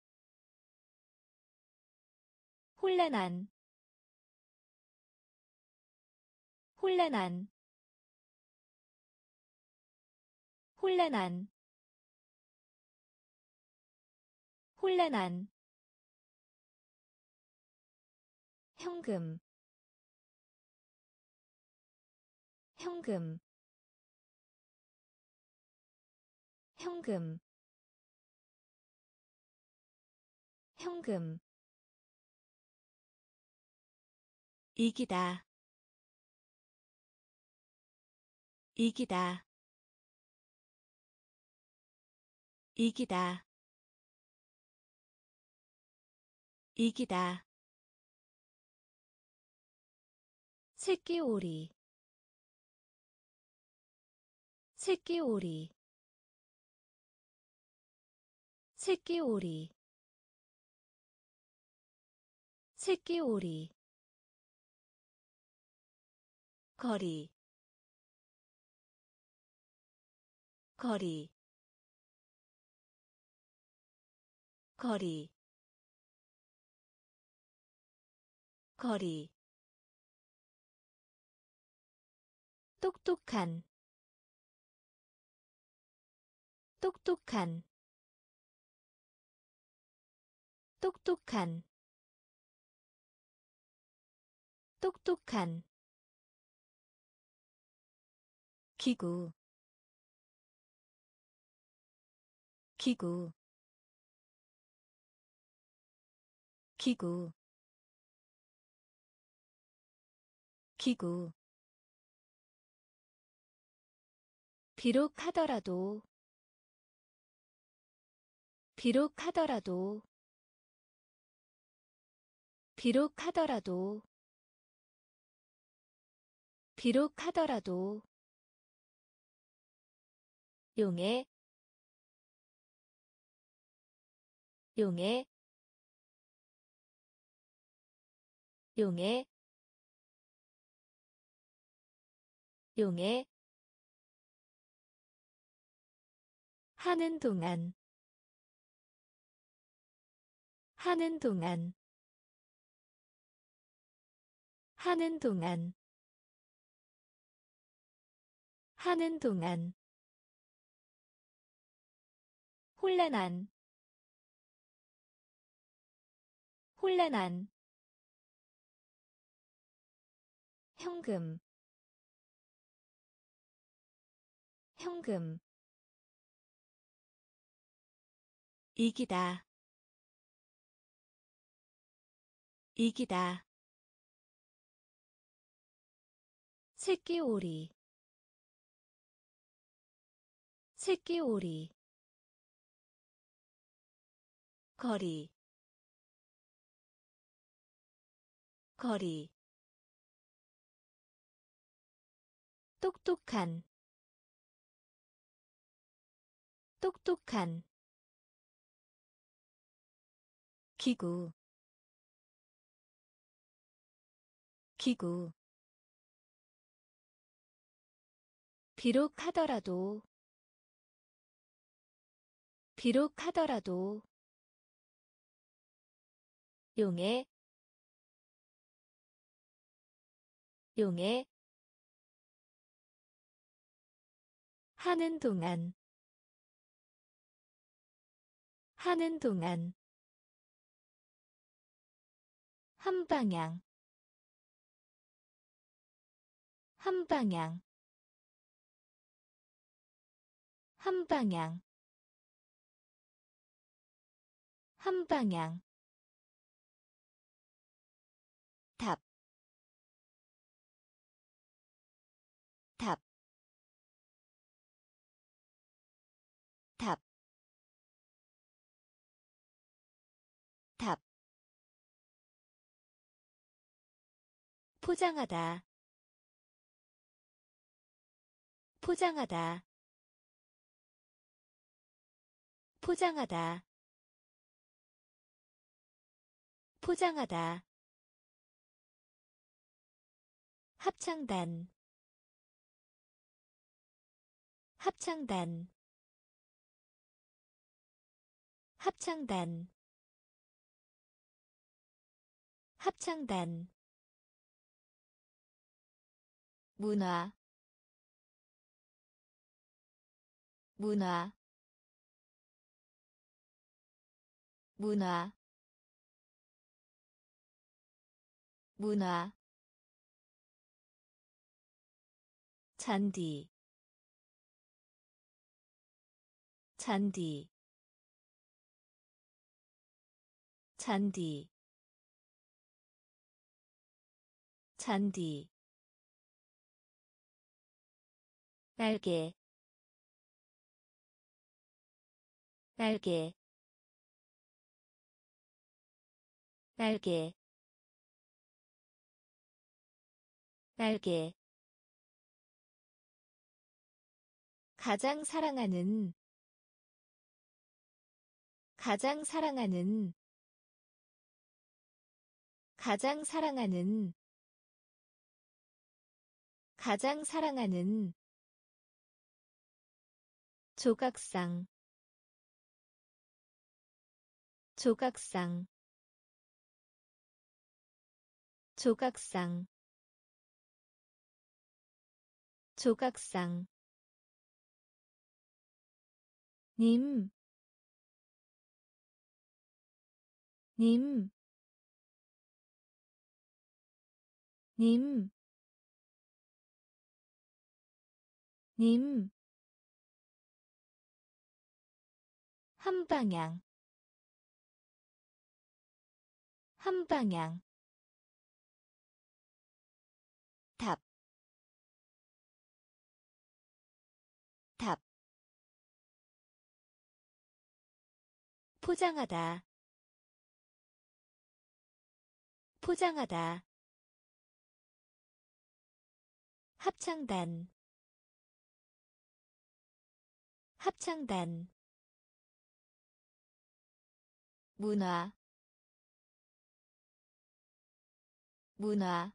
혼란한, 혼란한, 혼란한, 혼란한. 현금, 현금, 현금, 현금. 이기다, 이기다, 이기다, 이기다. 새끼오리, 새끼오리, 새끼오리, 새끼오리 거리 거리 거리 거리 똑똑한 똑똑한 똑똑한 똑똑한 기구 기구 기구 기구 비록 하더라도 비록 하더라도 비록 하더라도 비록 하더라도 용해 용해 용해 용해 하는 동안 하는 동안 하는 동안 하는 동안 혼란한 혼란한 현금 현금 이기다 이기다 새끼오리 새끼오리 거리 거리 똑똑한 똑똑한 기구 기구 비록 하더라도 비록 하더라도 용해 용해 하는 동안 하는 동안 한 방향 한 방향 한 방향 한 방향 답, 답, 답, 답. 포장하다, 포장하다, 포장하다, 포장하다. 합창단, 합창단, 합창단, 합창단. 문화, 문화, 문화, 문화. 잔디, 잔디, 잔디, 잔디. 날개, 날개, 날개, 날개. 가장 사랑하는, 가장 사랑하는, 가장 사랑하는 가장 사랑하는 조각상 조각상 조각상 조각상 님, 님, 님, 님, 한 방향, 한 방향, 답, 답, 포장하다, 포장하다, 합창단, 합창단, 문화, 문화,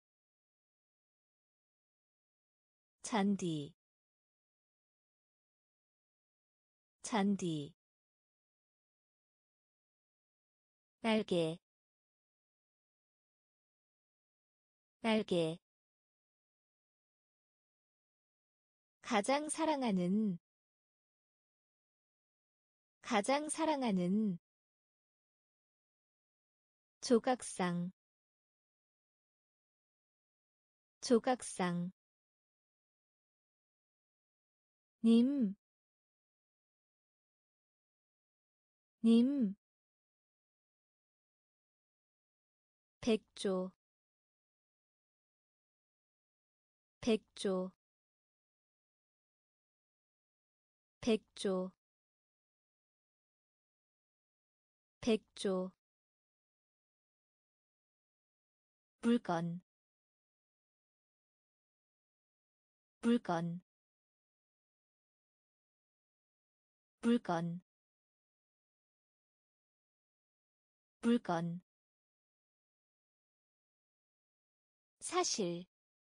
잔디, 잔디, 날개, 날개, 가장 사랑하는 가장 사랑하는 조각상 조각상 님, 님, 백조, 백조, 백조, 백조, 물건, 물건, 물건, 물건, 사실,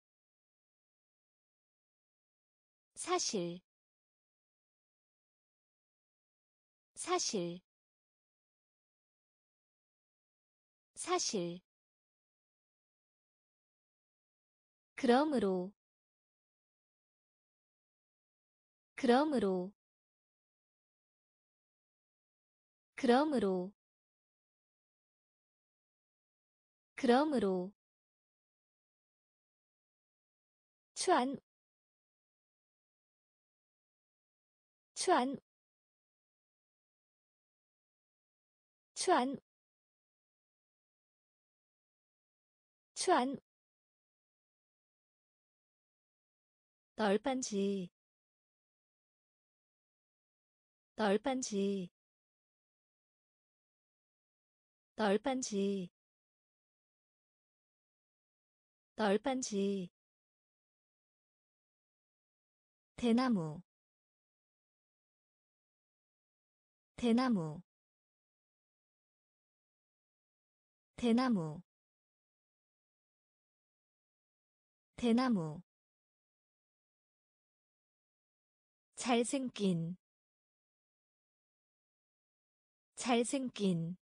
사실, 사실, 사실, 그러므로, 그러므로, 그러므로, 그러므로, 추안, 추안, 추안, 추안, 널빤지, 널빤지, 널빤지, 널빤지, 대나무, 대나무, 대나무, 대나무, 잘생긴, 잘생긴,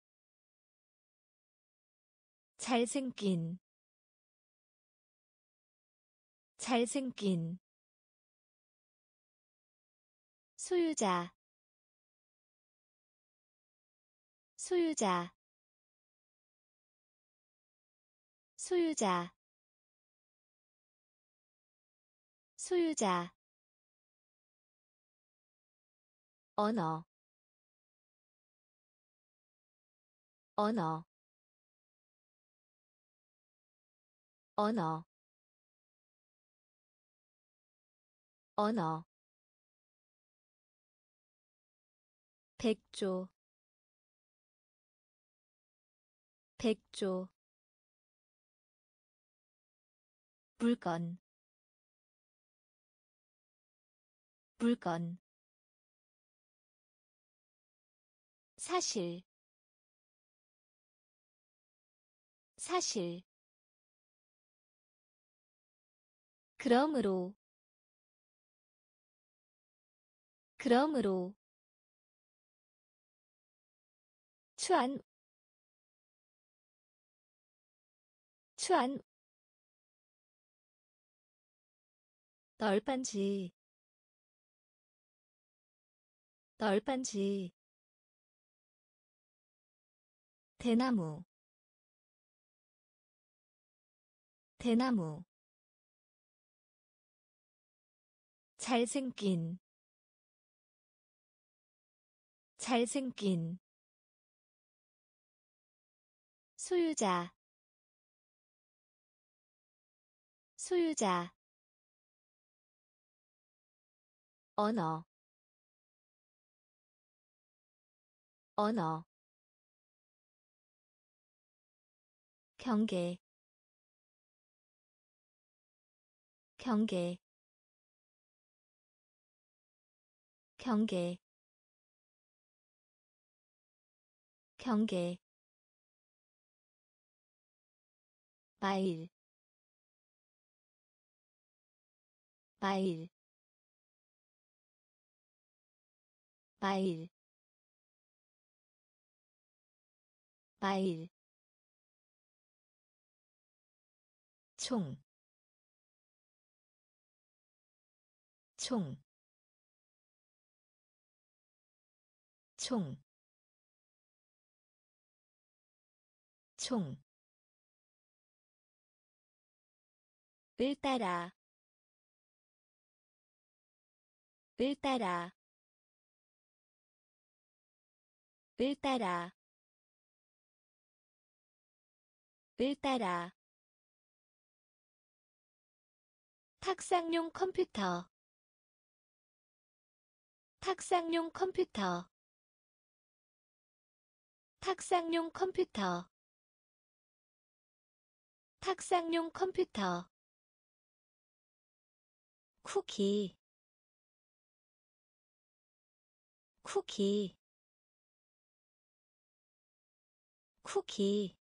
잘생긴, 잘생긴, 소유자, 소유자, 소유자, 소유자, 언어, 언어, 언어, 언어, 백조, 백조, 물건, 물건, 사실, 사실 그러므로 그러므로 추안 추안 널빤지 널빤지 대나무 대나무 잘생긴 잘생긴 소유자 소유자 언어 언어 경계 경계 경계 경계 마일 마일 마일 마일 총, 총, 총, 총, 을 따라, 을 따라, 을 따라, 을 따라, 탁상용 컴퓨터, 탁상용 컴퓨터, 탁상용 컴퓨터, 탁상용 컴퓨터, 쿠키, 쿠키, 쿠키,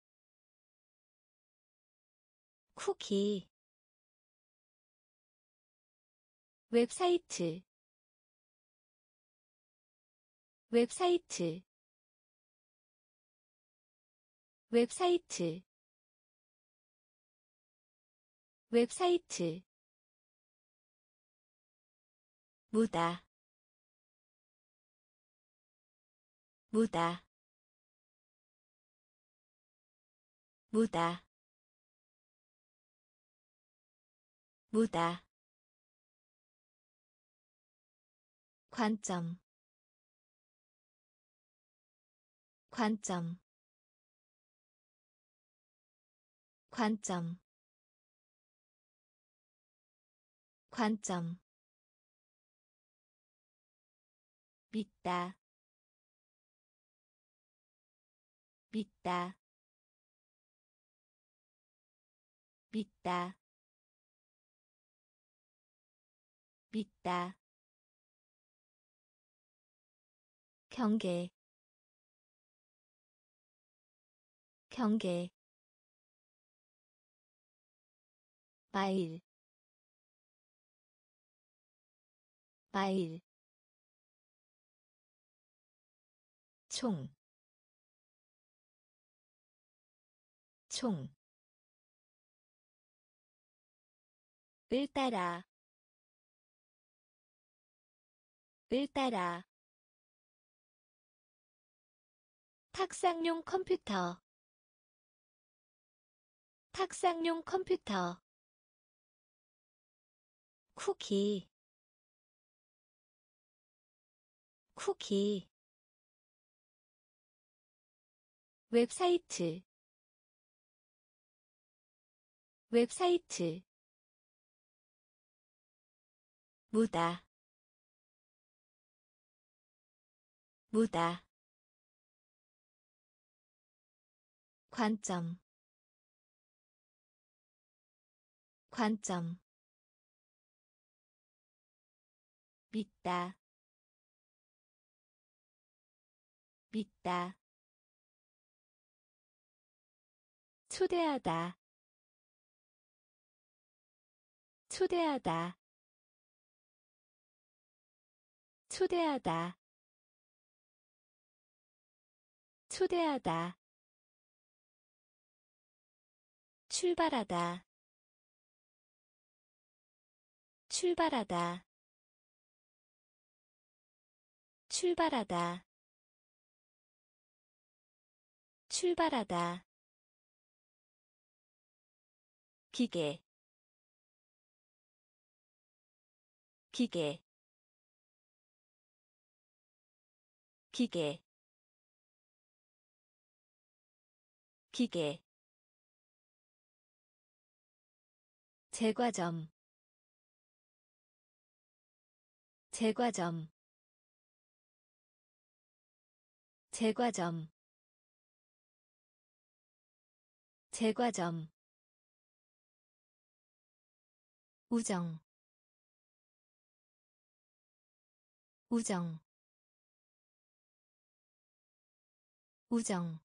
쿠키, 웹사이트, 웹사이트, 웹사이트, 웹사이트, 무다, 무다, 무다, 무다, 관점, 관점, 관점, 관점, 믿다, 믿다, 믿다, 믿다, 경계, 경계, 마일, 마일, 총, 총, 을 따라, 을 따라, 탁상용 컴퓨터, 탁상용 컴퓨터, 쿠키, 쿠키, 웹사이트, 웹사이트, 무다, 무다, 관점, 관점, 믿다, 믿다, 초대하다 초대하다 초대하다 초대하다 출발하다 출발하다 출발하다 출발하다 기계 기계 기계 기계 제과점 제과점 제과점 제과점 우정 우정 우정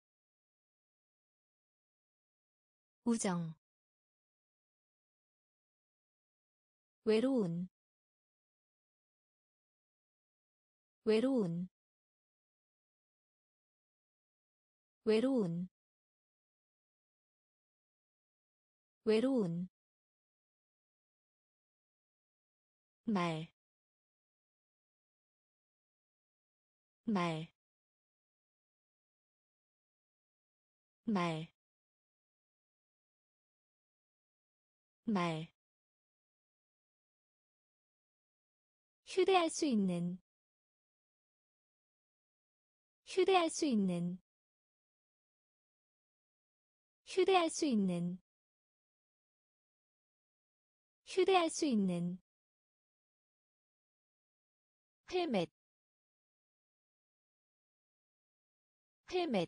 우정 외로운 외로운 외로운 외로운 말, 말, 말, 말. 휴대할 수 있는, 휴대할 수 있는, 휴대할 수 있는, 휴대할 수 있는. 헬멧, 헬멧,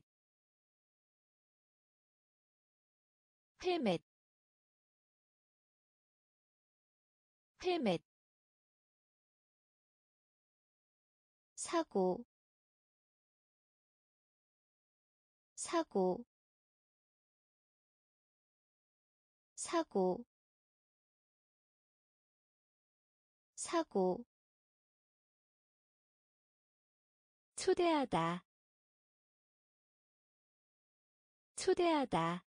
헬멧, 헬멧. 사고, 사고, 사고, 사고. 초대하다, 초대하다.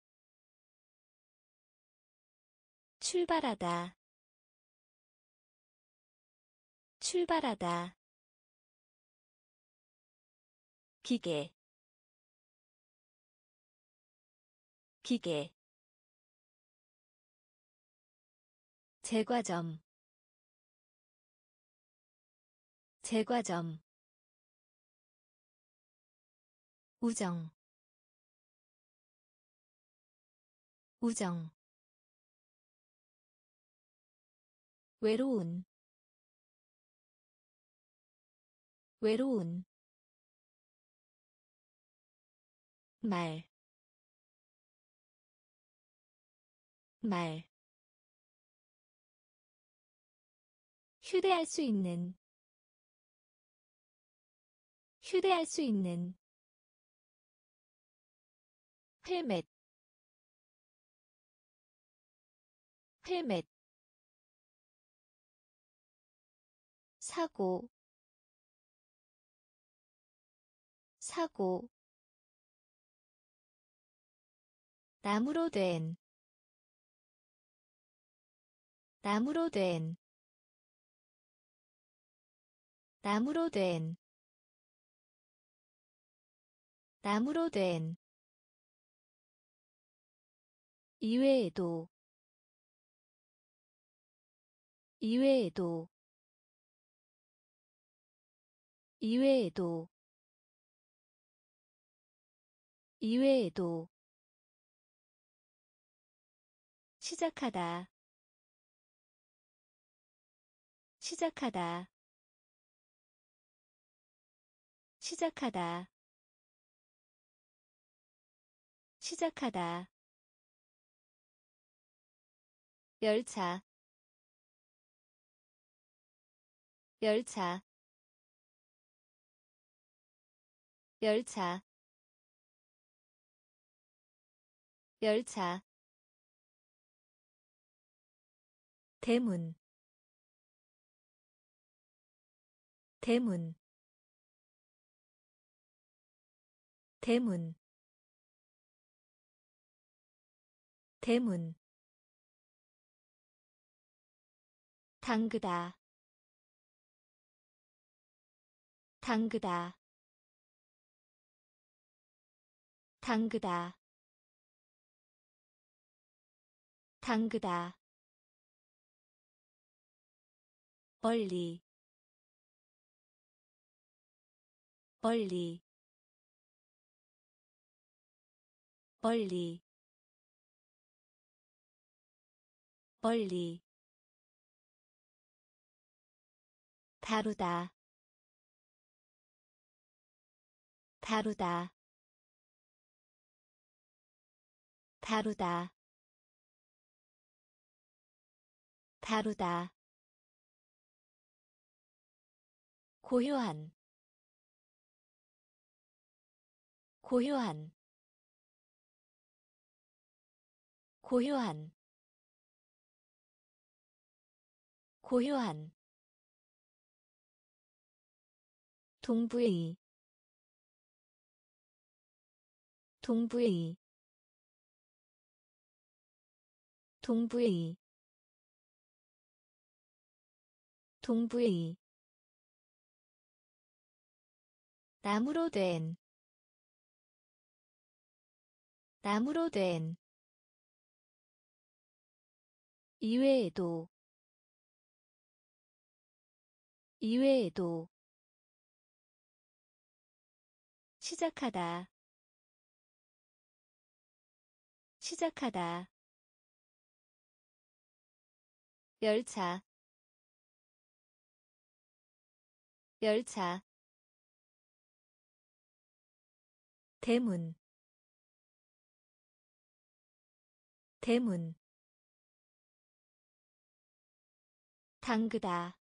출발하다, 출발하다. 기계, 기계. 제과점, 제과점. 우정, 우정. 외로운, 외로운. 말, 말. 휴대할 수 있는, 휴대할 수 있는. 헬멧, 헬멧. 사고, 사고. 나무로 된, 나무로 된, 나무로 된, 나무로 된. 이외에도, 이외에도, 이외에도, 이외에도. 시작하다, 시작하다, 시작하다, 시작하다. 열차, 열차, 열차. 열차 대문 대문 대문 대문 담그다 담그다 담그다 담그다 멀리 멀리 멀리 멀리 다루다 다루다 다루다 다루다 고요한 고요한 고요한 고요한 동부의 동부의 동부의 동부의 나무로 된 나무로 된 이외에도 이외에도 시작하다 시작하다 열차 열차 대문 대문 담그다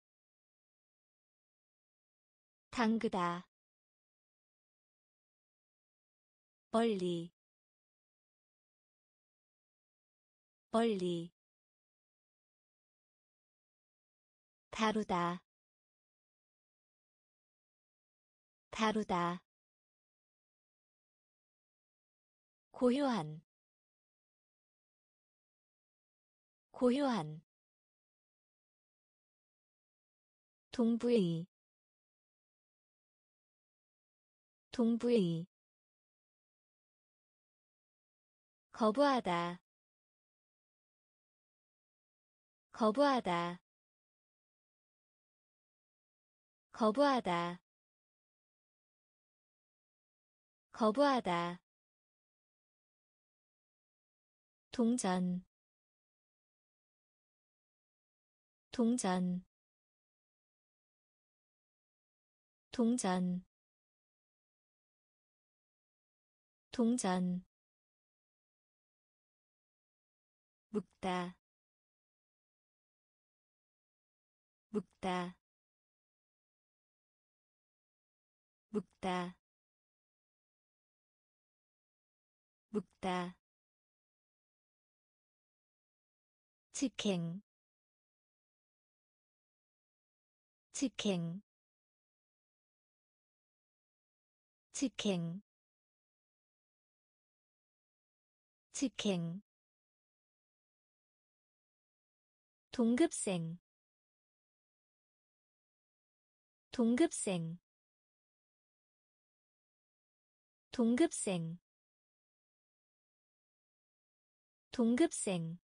담그다 멀리 멀리 다루다 다루다 고요한 고요한 동부의 동부의 거부하다 거부하다 거부하다 거부하다 동전 동전 동전 동전 묵다 묵다 묵다 묵다 직행 직행 직행 직행 동급생 동급생 동급생 동급생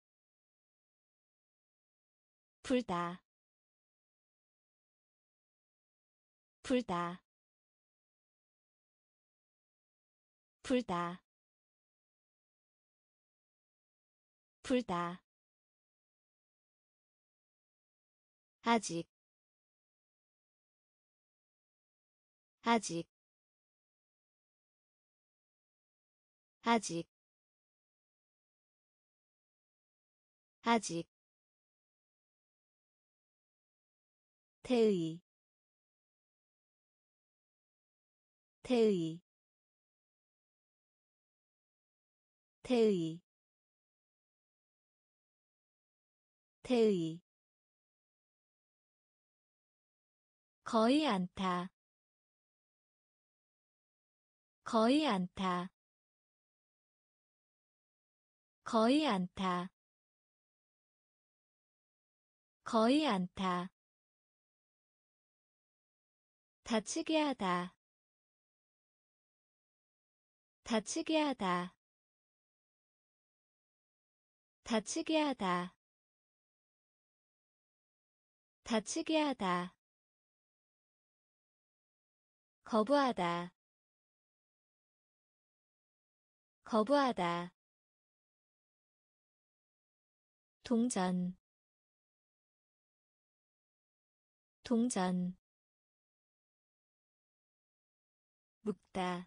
불다 불다 불다 불다 아직 아직 아직 아직 태의 태의 태의 태의 거의 않다 거의 않다 거의 않다 거의 않다 다치게 하다 다치게 하다 다치게 하다 다치게 하다 거부하다 거부하다 동전 동전 묵다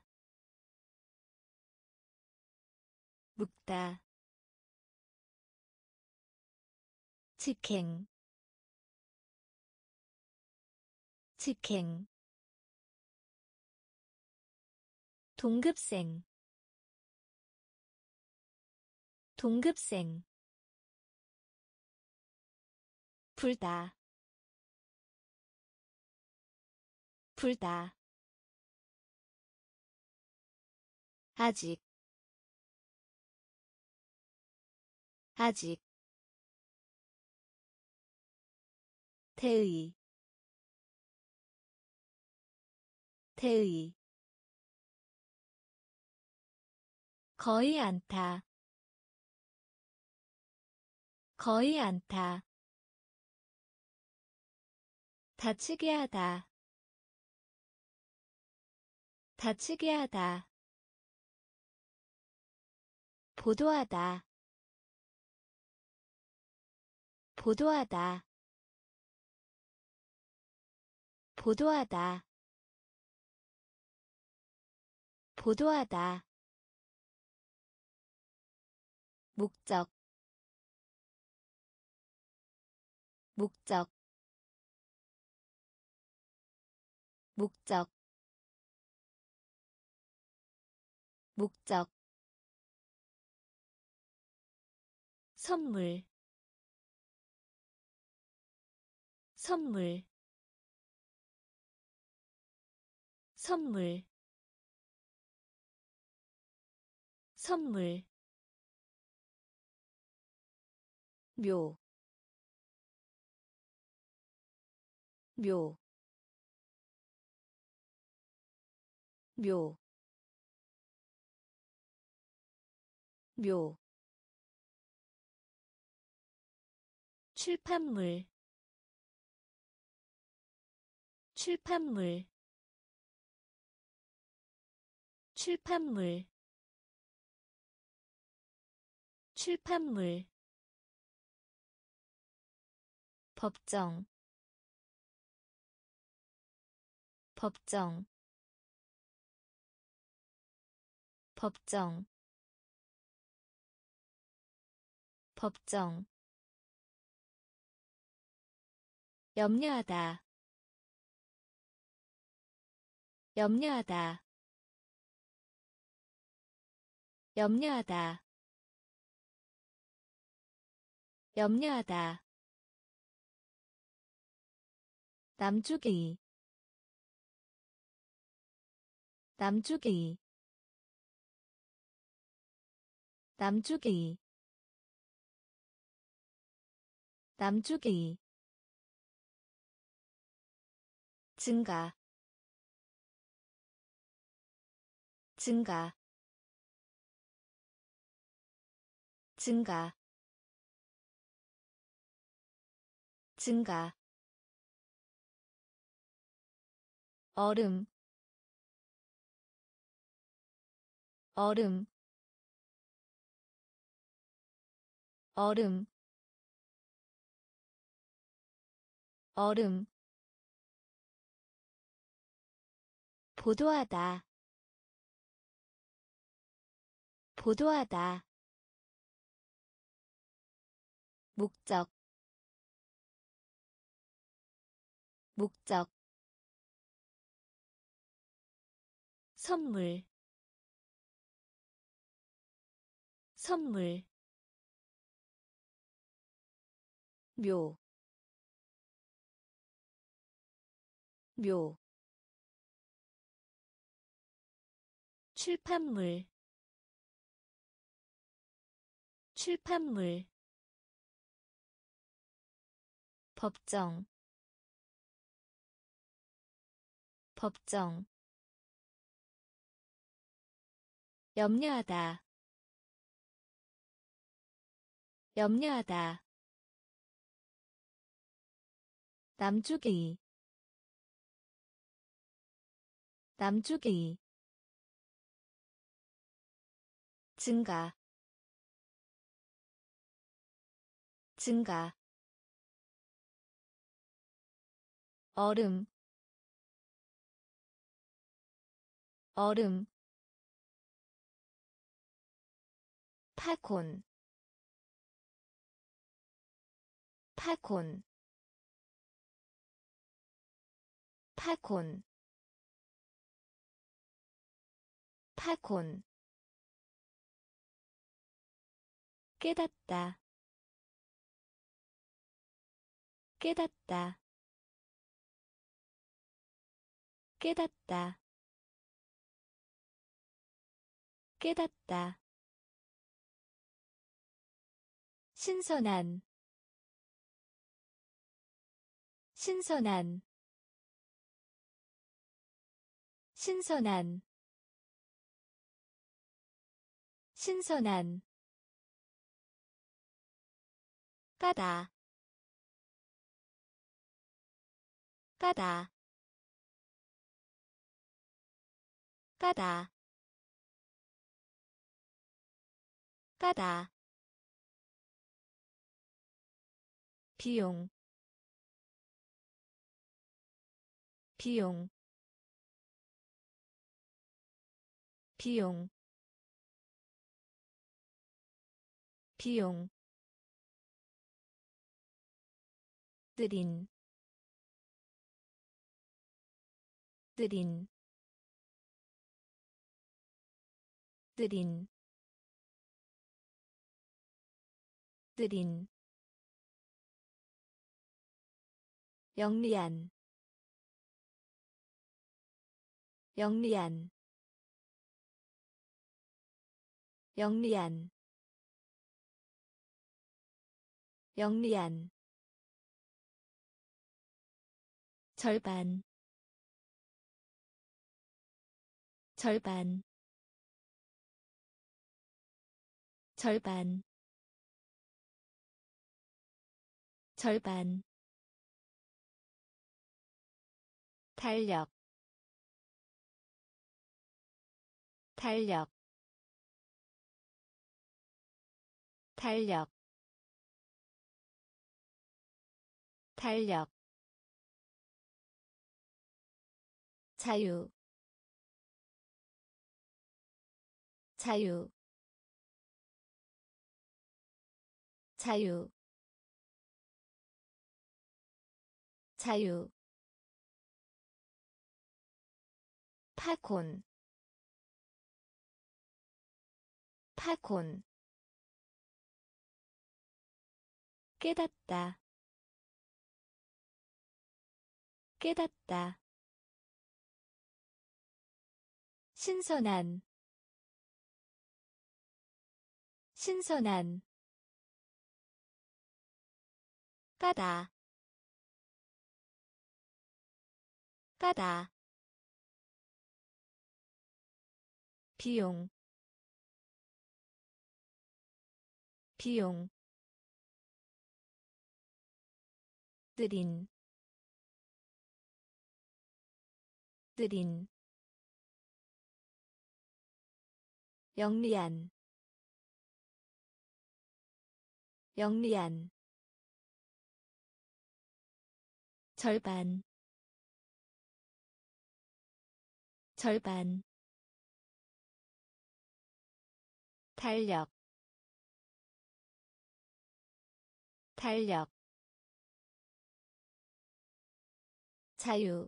묵다 직행 직행 동급생 동급생 불다 불다 아직 아직 태의 태의 거의 않다 거의 않다 다치게 하다 다치게 하다 보도하다 보도하다 보도하다 보도하다 목적 목적 목적 목적 선물 선물 선물 선물 묘, 묘, 묘, 묘 출판물 출판물 출판물 출판물 법정 법정 법정 법정 염려하다 염려하다 염려하다 염려하다 남주기 남주기 남주기 남주기 증가 증가 증가 증가 얼음 얼음 얼음 얼음 보도하다 보도하다 목적 목적 선물 선물 묘, 묘 출판물 출판물 법정 법정 염려하다 염려하다 남주개이 남주개이 증가 증가 얼음 얼음 팝콘 팝콘 팝콘 팝콘 깨닫다 깨닫다 깨닫다 깨닫다 신선한 신선한 신선한 신선한 까다 까다 까다 까다 비용 비용 비용 비용 느린 느린 느린 느린 영리한 영리한 영리한 영리한 절반 절반 절반 절반 탄력 탄력 탄력 탄력 자유 자유 자유 자유 팝콘 팝콘 깨닫다 깨닫다 신선한 신선한 까다 까다 비용 비용 느린 느린 영리한 영리한 절반 절반 탄력 탄력 자유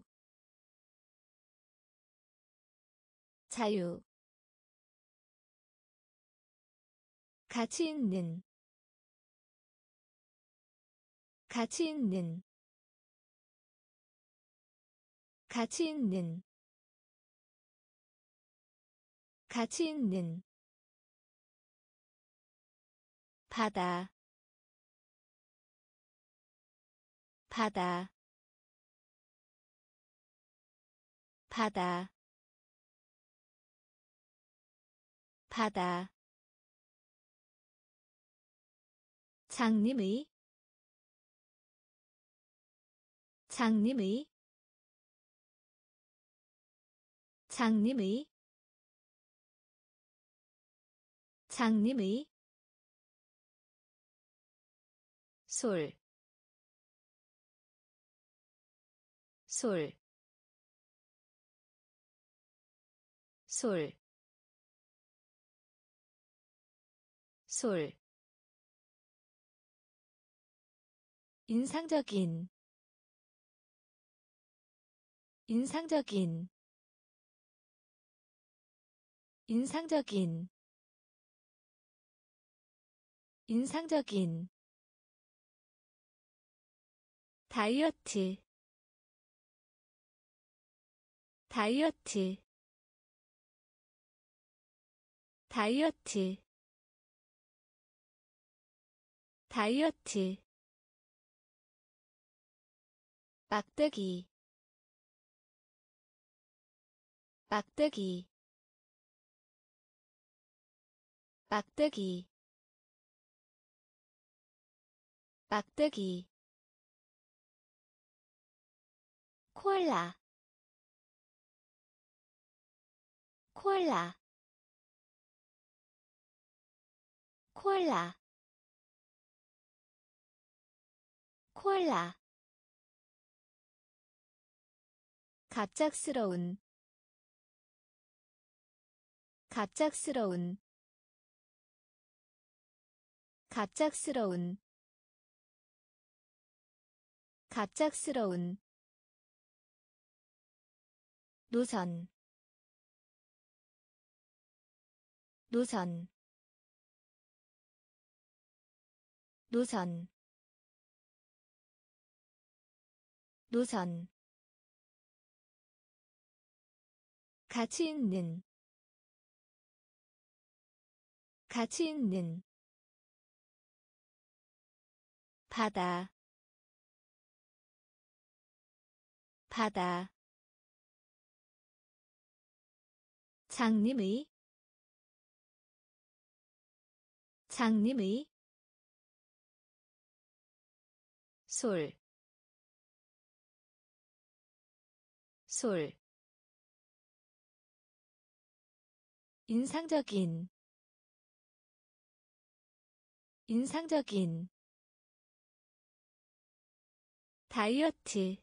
자유 가치 있는 가치 있는 가치 있는 가치 있는 바다 바다 바다 바다 장님의 장님의 장님의 장님의 솔, 솔, 솔, 솔. 인상적인, 인상적인, 인상적인, 인상적인. 다이어트, 다이어트, 다이어트, 다이어트. 막대기, 막대기, 막대기, 막대기. 콜라, 콜라, 콜라, 콜라. 갑작스러운, 갑작스러운, 갑작스러운, 갑작스러운. 노선, 노선, 노선, 노선. 가치 있는, 가치 있는. 바다, 바다. 장님의, 장님의. 솔, 솔. 인상적인, 인상적인. 다이어트,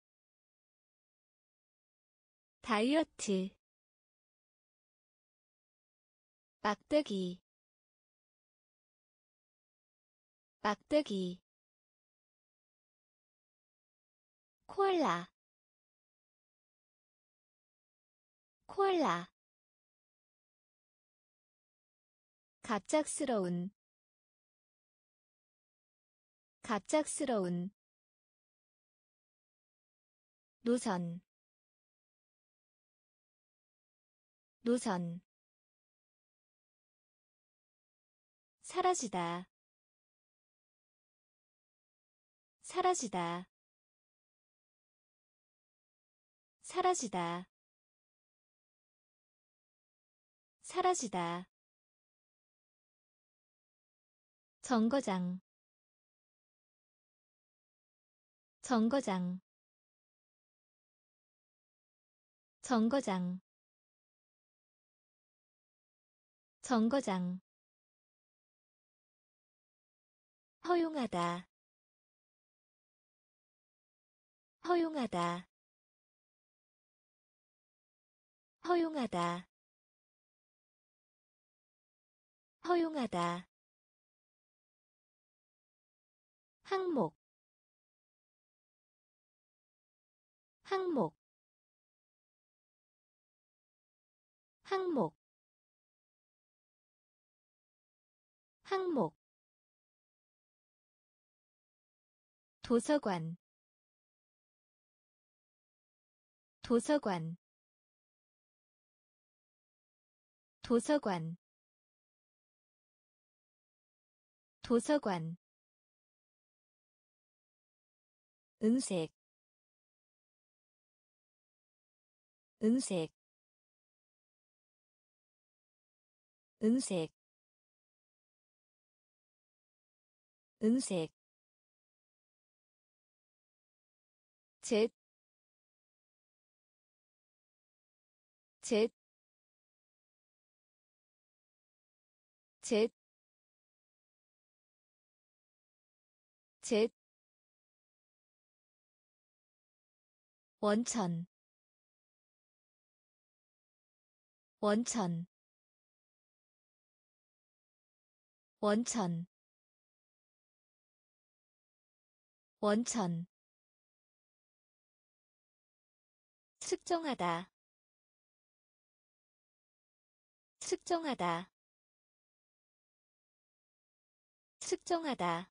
다이어트. 막대기, 막대기. 콜라, 콜라. 갑작스러운, 갑작스러운. 노선, 노선. 사라지다, 사라지다, 사라지다, 사라지다. 정거장, 정거장, 정거장, 정거장. 허용하다, 허용하다, 허용하다, 허용하다. 항목, 항목, 항목, 항목 도서관 도서관 도서관 도서관 은색 은색 은색 은색 젯, 젯, 젯, 젯, 원천, 원천, 원천, 원천, 측정하다, 측정하다, 측정하다,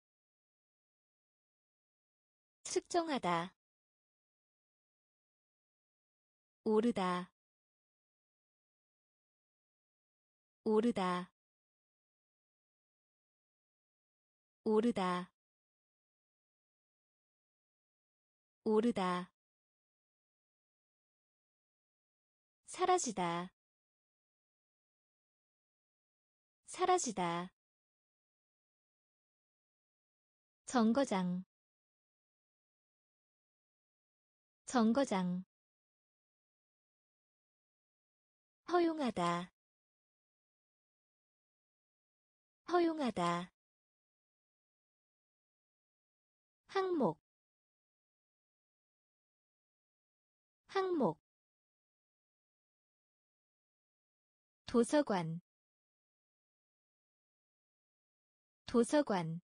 측정하다, 오르다, 오르다, 오르다, 오르다, 사라지다, 사라지다, 정거장, 정거장, 허용하다, 허용하다, 항목, 항목, 도서관, 도서관,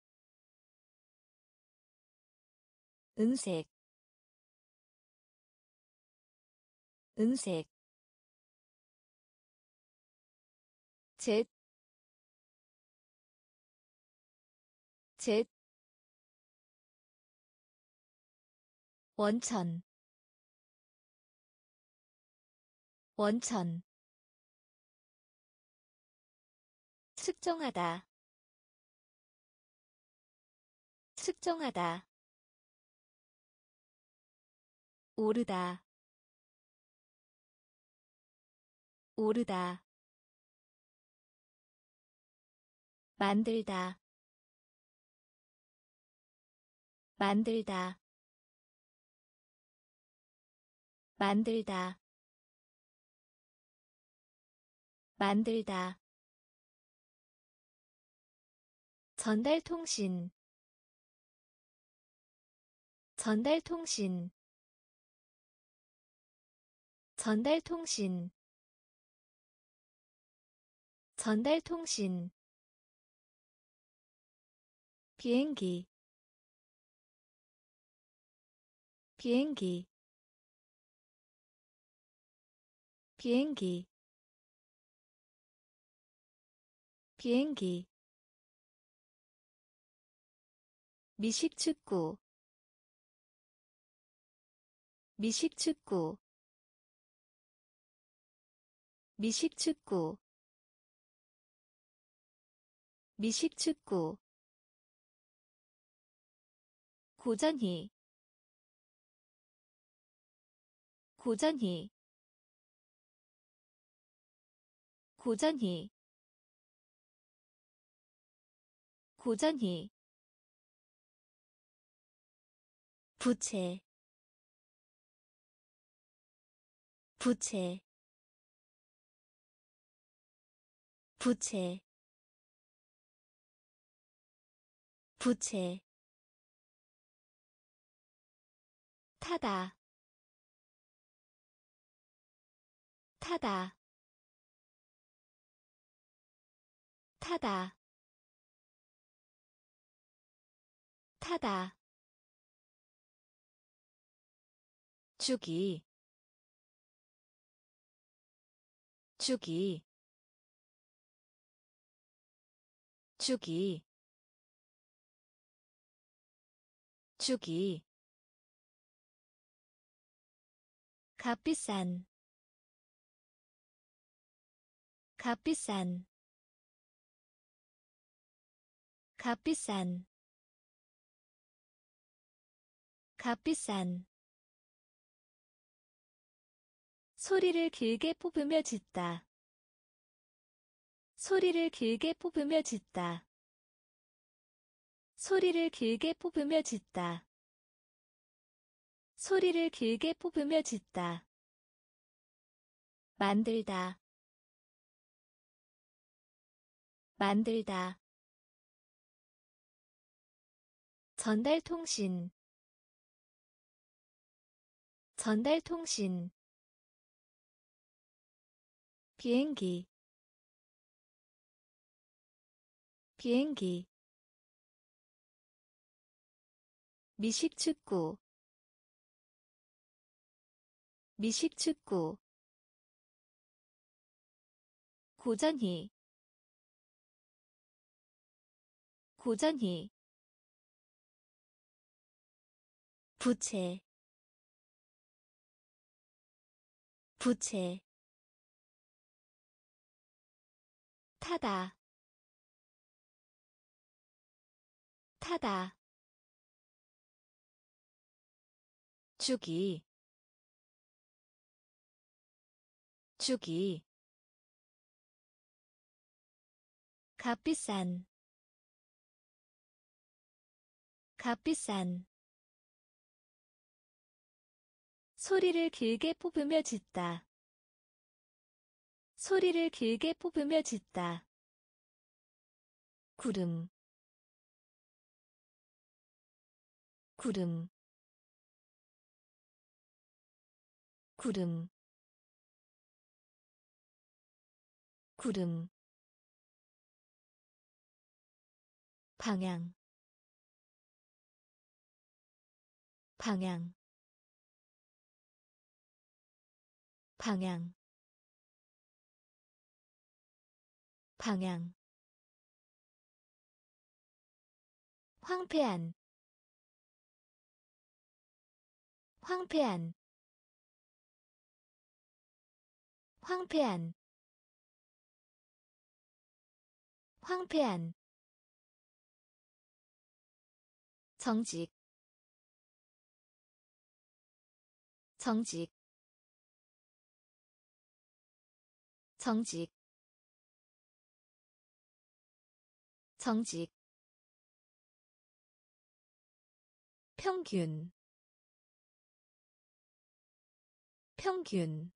은색, 은색, 젯, 젯, 원천, 원천, 측정하다, 측정하다, 오르다, 오르다, 만들다, 만들다, 만들다, 만들다, 전달통신, 전달통신, 전달통신, 전달통신, 비행기, 비행기, 비행기, 비행기, 미식축구, 미식축구, 미식축구, 미식축구, 고전히, 고전히, 고전히, 고전히, 부채, 부채, 부채, 부채, 타다, 타다, 타다, 타다, 주기, 주기, 주기 주기 값비싼 값비싼 값비싼 값비싼 소리를 길게 뽑으며 짖다. 소리를 길게 뽑으며 짖다. 소리를 길게 뽑으며 짖다. 소리를 길게 뽑으며 짖다. 만들다. 만들다. 전달통신 전달통신 비행기 비행기 미식축구 미식축구 고전히 고전히 부채 부채 타다 타다 주기 주기 값비싼 값비싼 소리를 길게 뽑으며 짖다. 소리를 길게 뽑으며 짖다. 구름 구름 구름 구름 방향 방향 방향 방향 황폐한 황폐한 황폐한 황폐한 정직 정직 정직 정직 평균 평균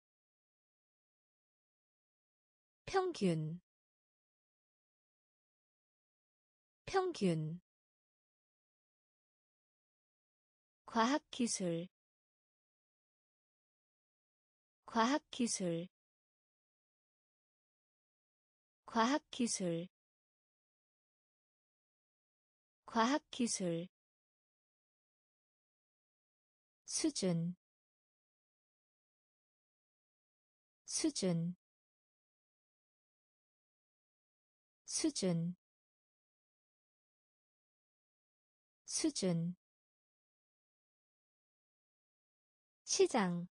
평균 평균 과학기술 과학기술 과학기술 과학기술 수준 수준 수준 수준 시장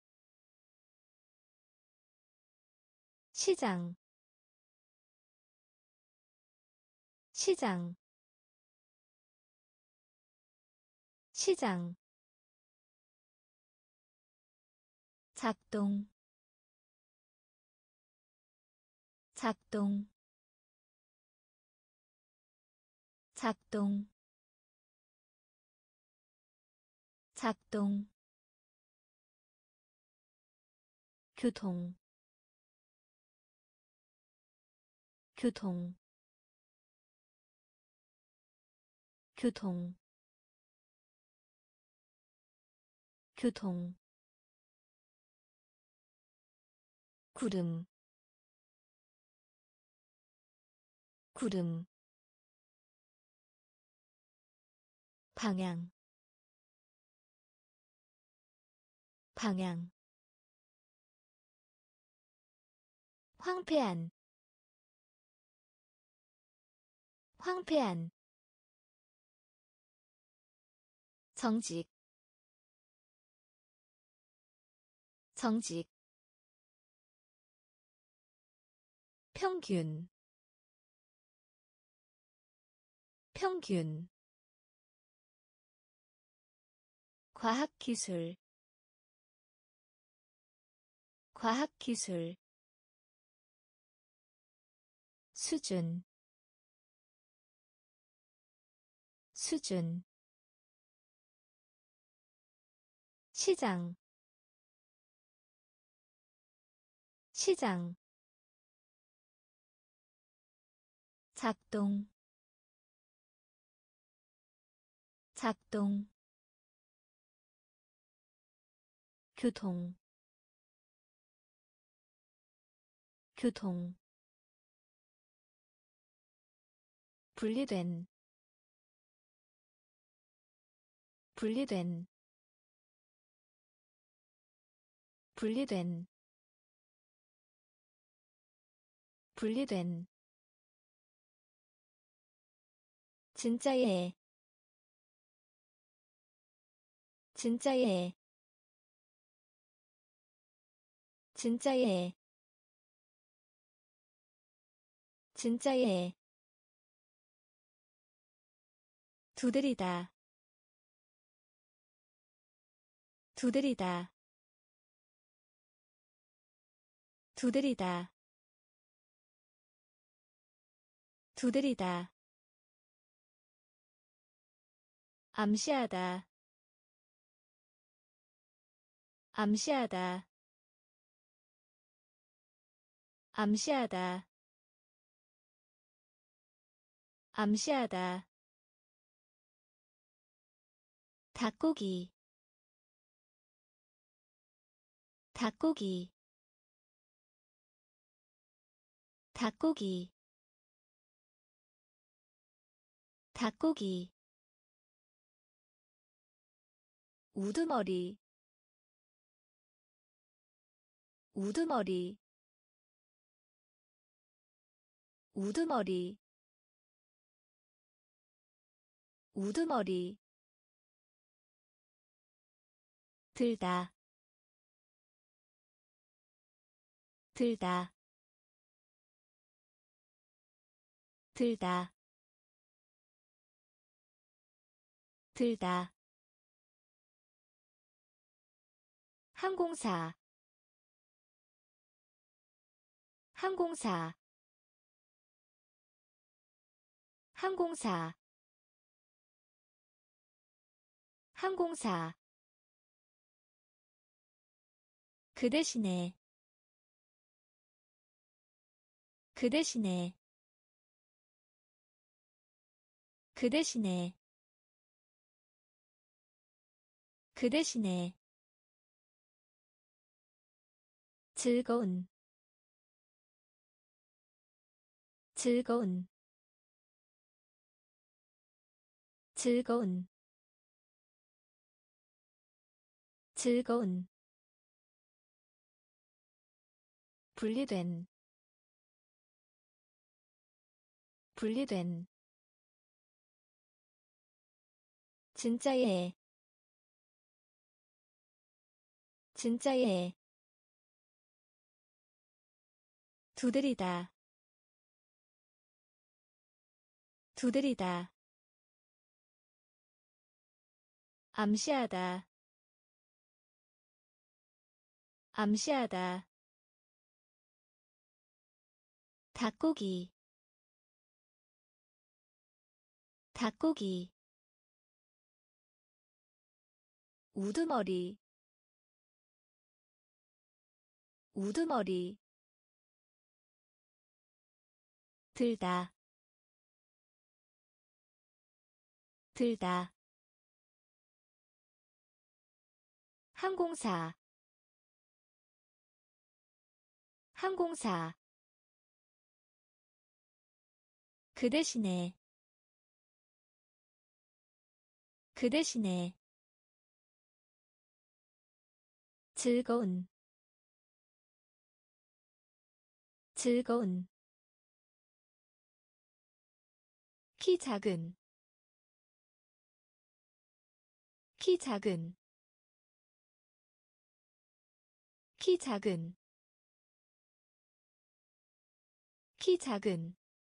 시장 시장 시장 작동 작동 작동 작동 교통 교통 교통 교통 구름 구름 방향 방향 황폐한 황폐한 정직 정직 평균 평균 과학기술 과학기술 수준 수준 시장 시장 작동 작동 교통 교통 분리된 분리된 분리된 분리된 진짜예 진짜예 진짜예 진짜예 두드리다 두드리다 두드리다 두드리다 암시하다 암시하다 암시하다 암시하다 닭고기 닭고기 닭고기 닭고기 우두머리 우두머리 우두머리 우두머리 들다 들다 들다 들다 항공사 항공사 항공사 항공사 그 대신에 그 대신에 그 대신에 그 대신에 즐거운 즐거운 즐거운 즐거운 분리된 분리된 진짜예 진짜예 두드리다 두드리다 암시하다 암시하다 닭고기 닭고기 우두머리 우두머리 들다 들다 항공사 항공사 그 대신에 그 대신에 즐거운 즐거운 키 작은 키 작은 키 작은 키 작은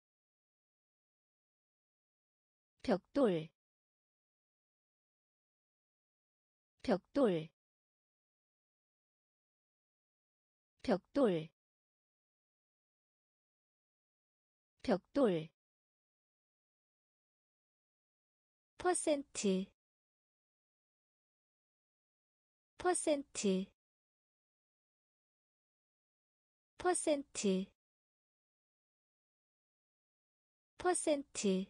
벽돌 벽돌 벽돌 벽돌 퍼센트 퍼센트 퍼센트 퍼센트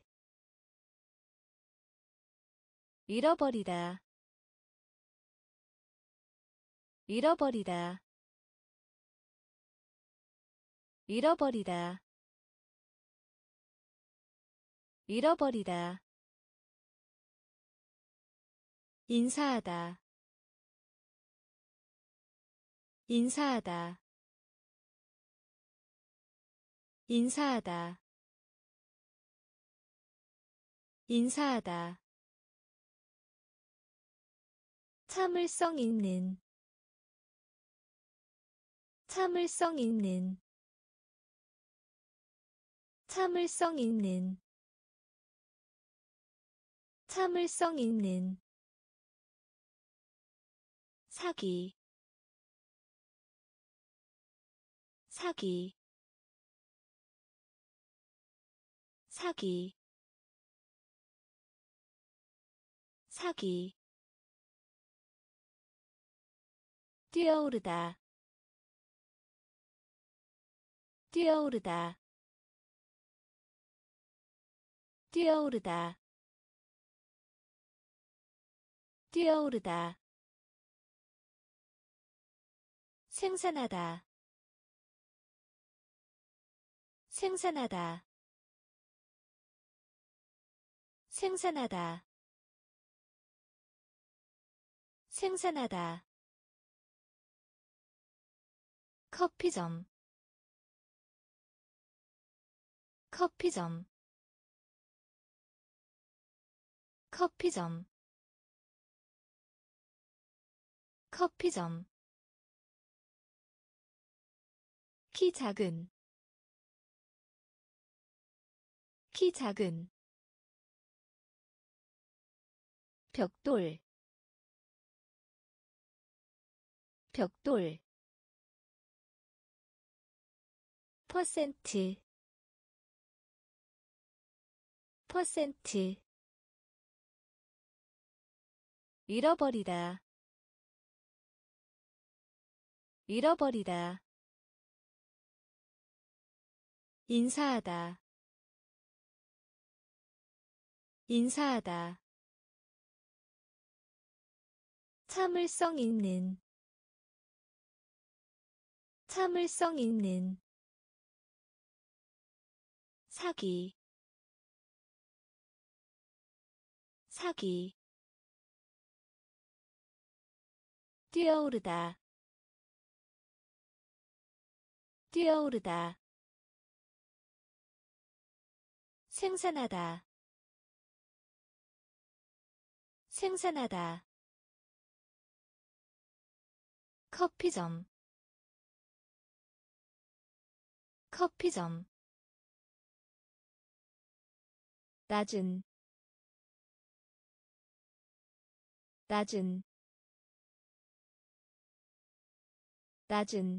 잃어버리다 잃어버리다 잃어버리다 잃어버리다 인사하다 인사하다 인사하다 인사하다 참을성 있는 참을성 있는 참을성 있는 참을성 있는 사기 사기 사기 사기 뛰어오르다 뛰어오르다 뛰어오르다 뛰어오르다 생산하다 생산하다 생산하다 생산하다 커피점 커피점 커피점 커피점 키 작은 키 작은 벽돌 벽돌 퍼센트 퍼센트 잃어버리다 잃어버리다 인사하다 인사하다 참을성 있는 참을성 있는 사기 사기 뛰어오르다 뛰어오르다 생산하다 생산하다 커피점 커피점 낮은 낮은 낮은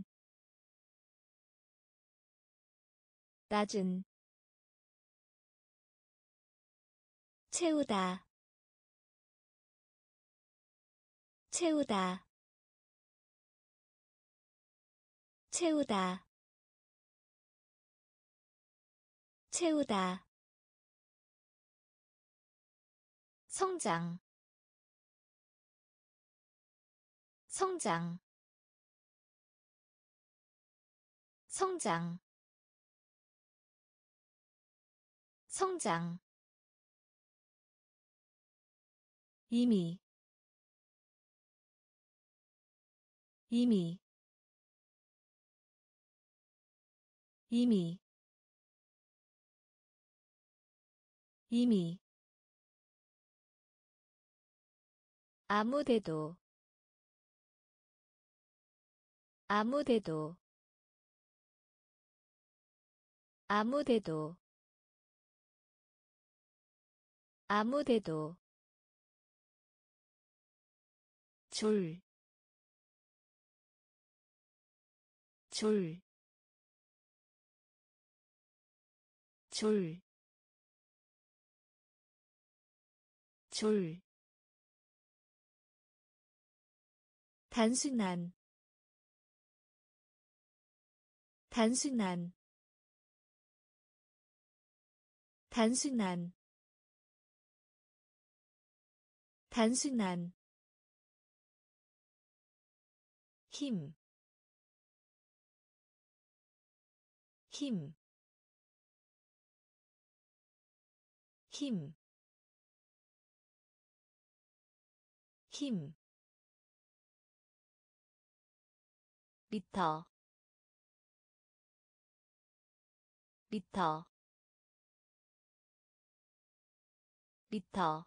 낮은 채우다 채우다 채우다 채우다 성장 성장 성장 성장 이미 이미 이미 이미 아무데도 아무데도 아무데도 아무데도 줄, 줄, 줄, 줄. 단순한, 단순한, 단순한, 단순한. 힘, 힘, 힘, 힘. 미터, 미터, 미터,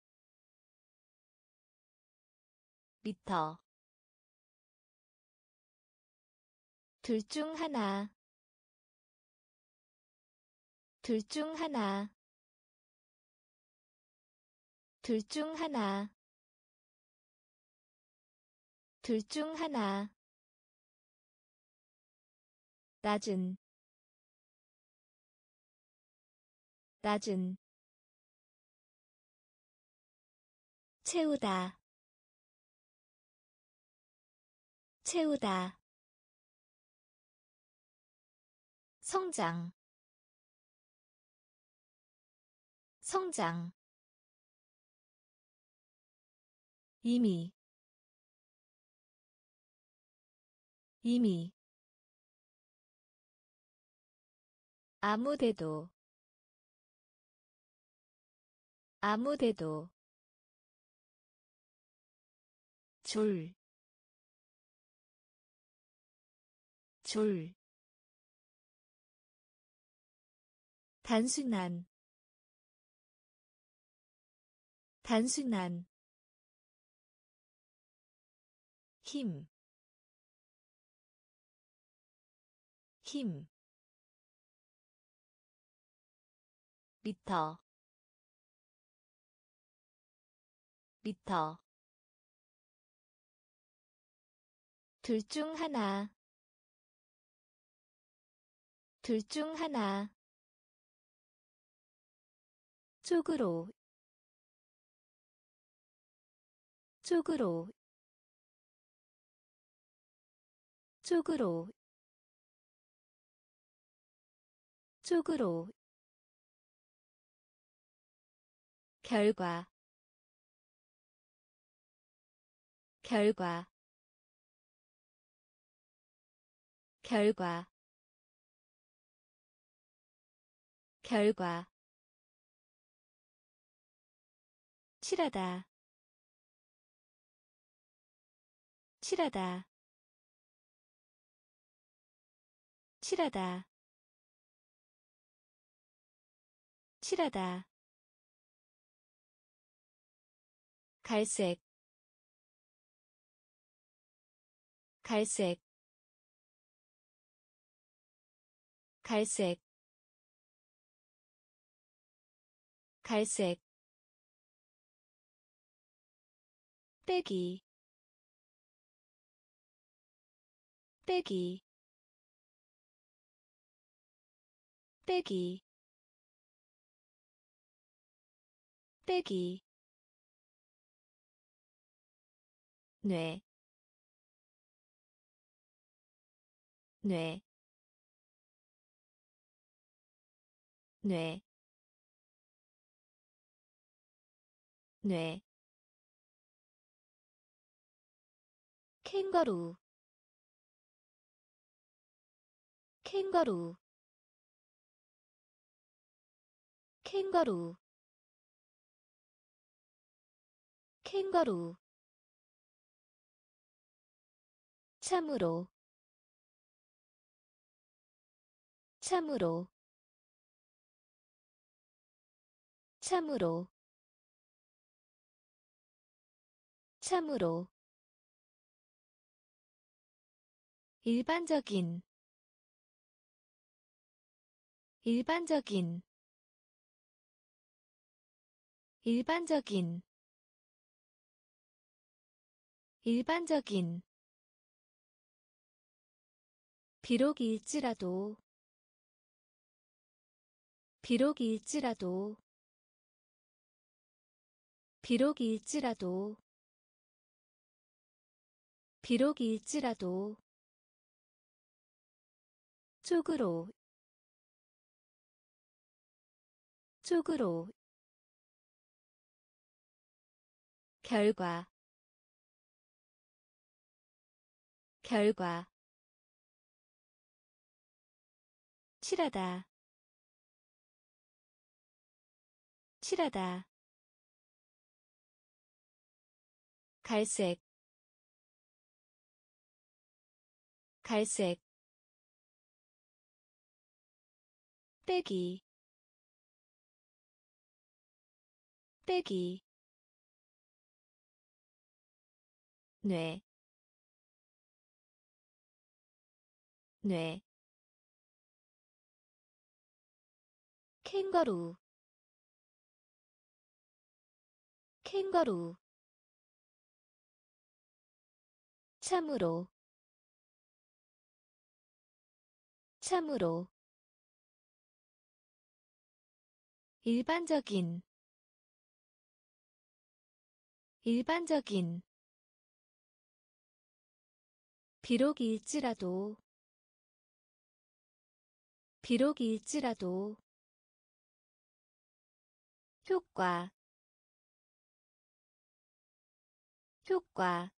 미터. 둘 중 하나, 둘 중 하나, 둘 중 하나, 둘 중 하나. 낮은, 낮은. 채우다, 채우다. 성장, 성장. 이미, 이미. 아무데도, 아무데도. 줄, 줄. 단순한, 단순한. 힘, 힘. 미터, 미터. 둘 중 하나, 둘 중 하나. 쪽으로, 쪽으로, 쪽으로, 쪽으로. 결과, 결과, 결과, 결과. 칠하다, 칠하다, 칠하다, 칠하다. 갈색, 갈색, 갈색, 갈색. 빼기, 빼기, 빼기, 빼기. 뇌, 뇌, 뇌, 뇌. 캥거루, 캥거루, 캥거루, 캥거루. 참으로, 참으로, 참으로 참으로 일반적인 일반적인 일반적인 일반적인 비록일지라도 비록일지라도 비록일지라도 비록일지라도 쪽으로 쪽으로 결과 결과 칠하다 칠하다 갈색 갈색 빼기 빼기 뇌 뇌 캥거루 캥거루 참으로 참으로 일반적인 일반적인 비록일지라도 비록일지라도 효과 효과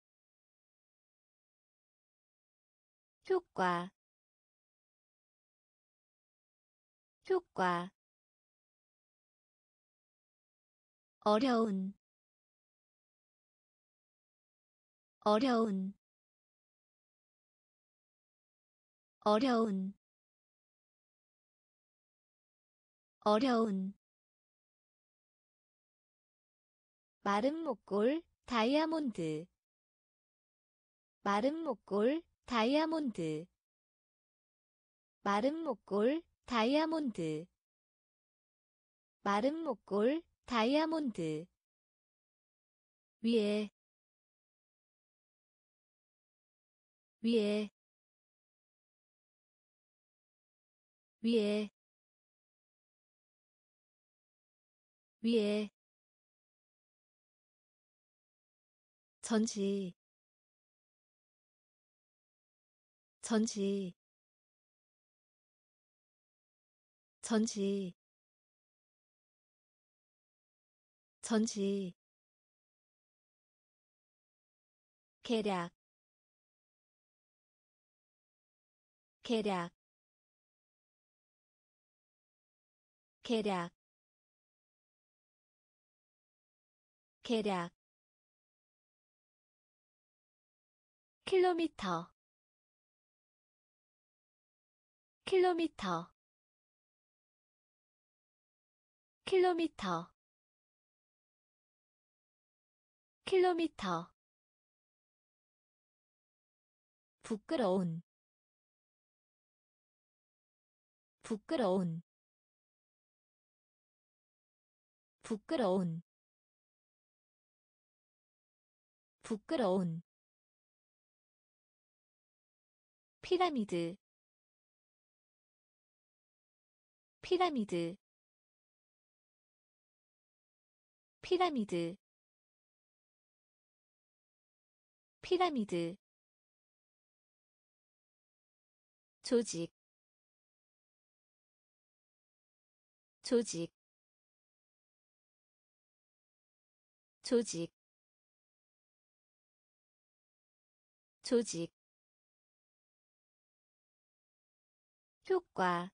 효과 효과 어려운 어려운 어려운 어려운 마른 목골 다이아몬드 마른 목골 다이아몬드 마른 목골 다이아몬드 마른 목골 다이아몬드 위에 위에 위에 위에 전지 전지 전지 전지 계략 계략 계략 계략 킬로미터 킬로미터 킬로미터 킬로미터 부끄러운 부끄러운 부끄러운 부끄러운 피라미드 피라미드 피라미드 피라미드 조직 조직 조직 조직 효과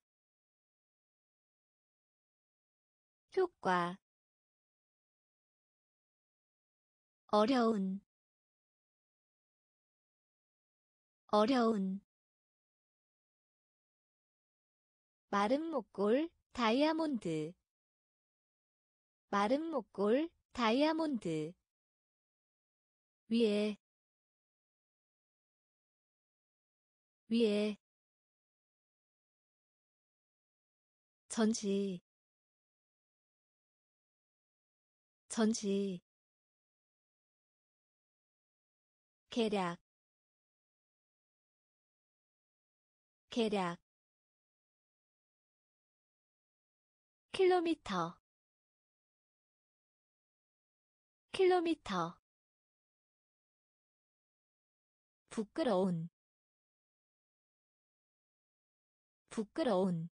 효과 어려운 어려운 마른 목골 다이아몬드 마른 목골, 다이아몬드. 위에, 위에. 전지, 전지. 계략, 계략. 킬로미터, 킬로미터. 부끄러운, 부끄러운.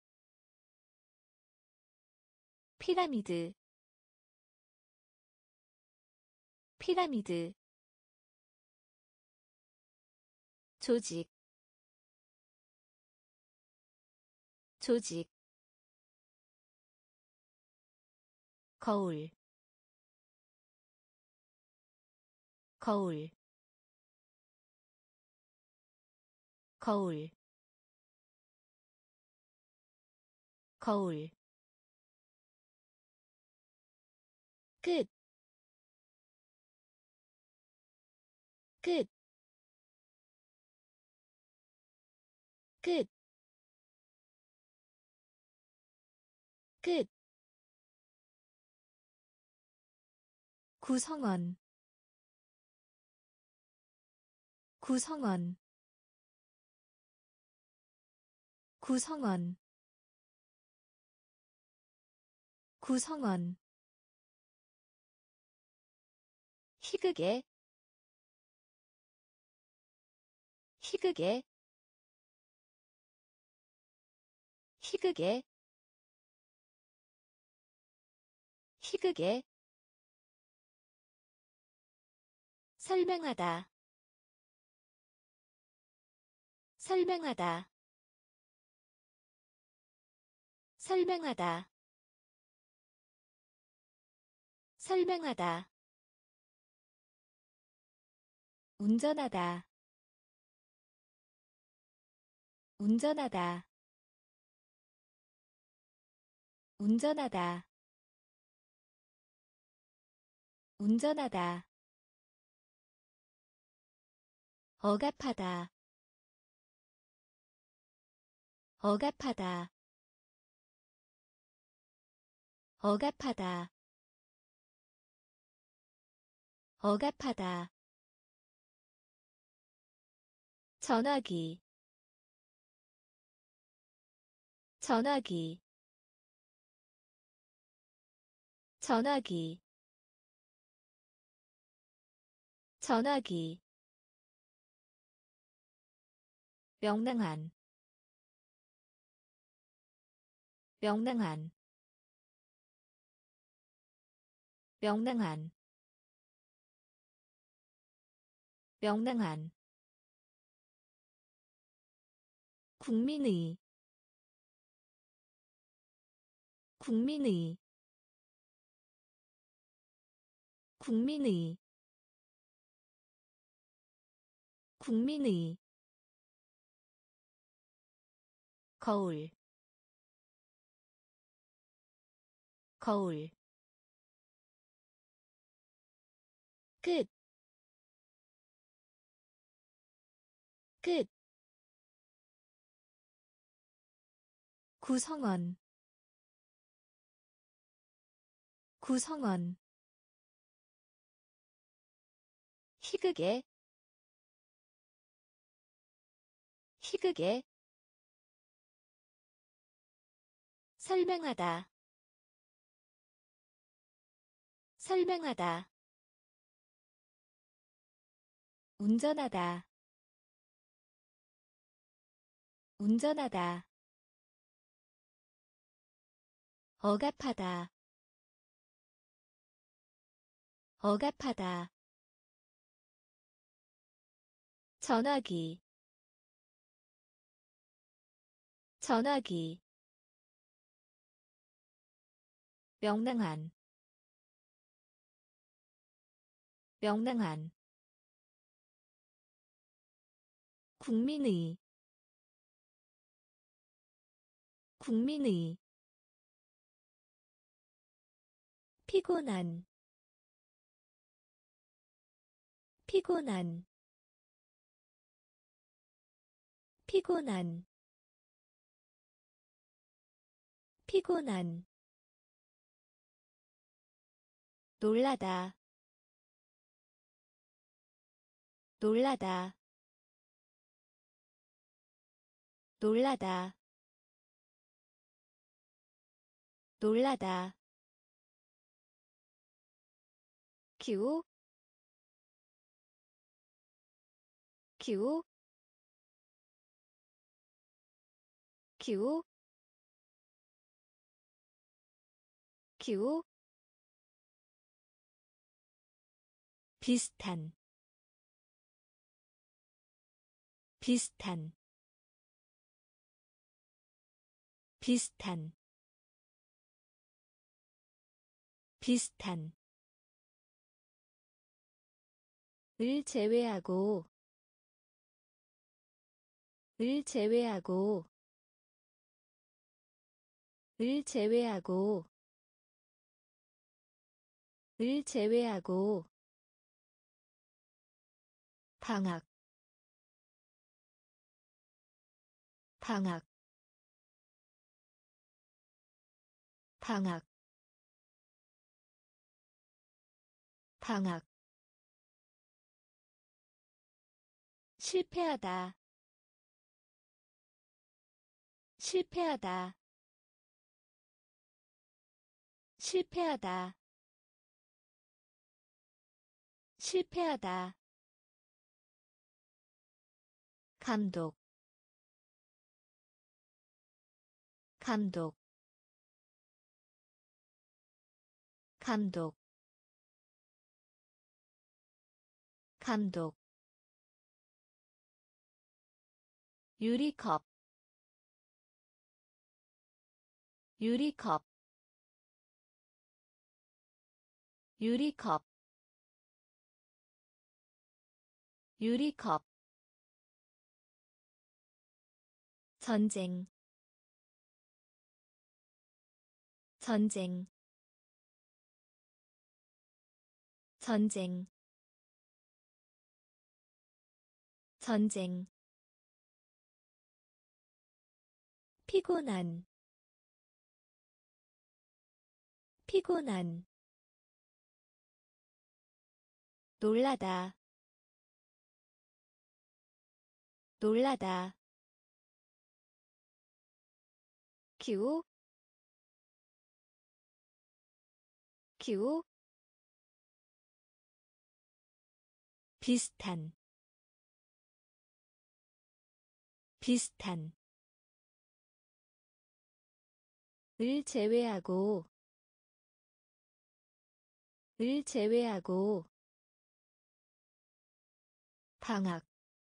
피라미드, 피라미드. 조직, 조직. 거울, 거울, 거울, 거울. 끝, 끝, 끝, 끝. 구성원, 구성원, 구성원, 구성원. 희극의, 희극의, 희극의, 희극의. 설명하다, 설명하다, 설명하다, 설명하다. 운전하다, 운전하다, 운전하다, 운전하다. 억압하다, 억압하다, 억압하다, 억압하다. 전화기, 전화기, 전화기, 전화기. 명랑한, 명랑한, 명랑한, 명랑한. 국민의, 국민의, 국민의, 국민의. 거울, 거울. 끝, 끝. 구성원, 구성원. 희극의, 희극의. 설명하다, 설명하다. 운전하다, 운전하다. 억압하다, 억압하다. 전화기, 전화기. 명랑한, 명랑한. 국민의, 국민의. 피곤한 피곤한 피곤한 피곤한 놀라다 놀라다 놀라다 놀라다 기후 기후 기후 기후 비슷한 비슷한 비슷한 비슷한 을 제외하고 을 제외하고 을 제외하고 을 제외하고 방학 방학 방학 방학 실패하다 실패하다 실패하다 실패하다 감독 감독 감독 감독 유리컵 유리컵 유리컵 유리컵 전쟁 전쟁 전쟁 전쟁 피곤한 피곤한 놀라다 놀라다 기후 기후 비슷한 비슷한 을 제외하고 을 제외하고 방학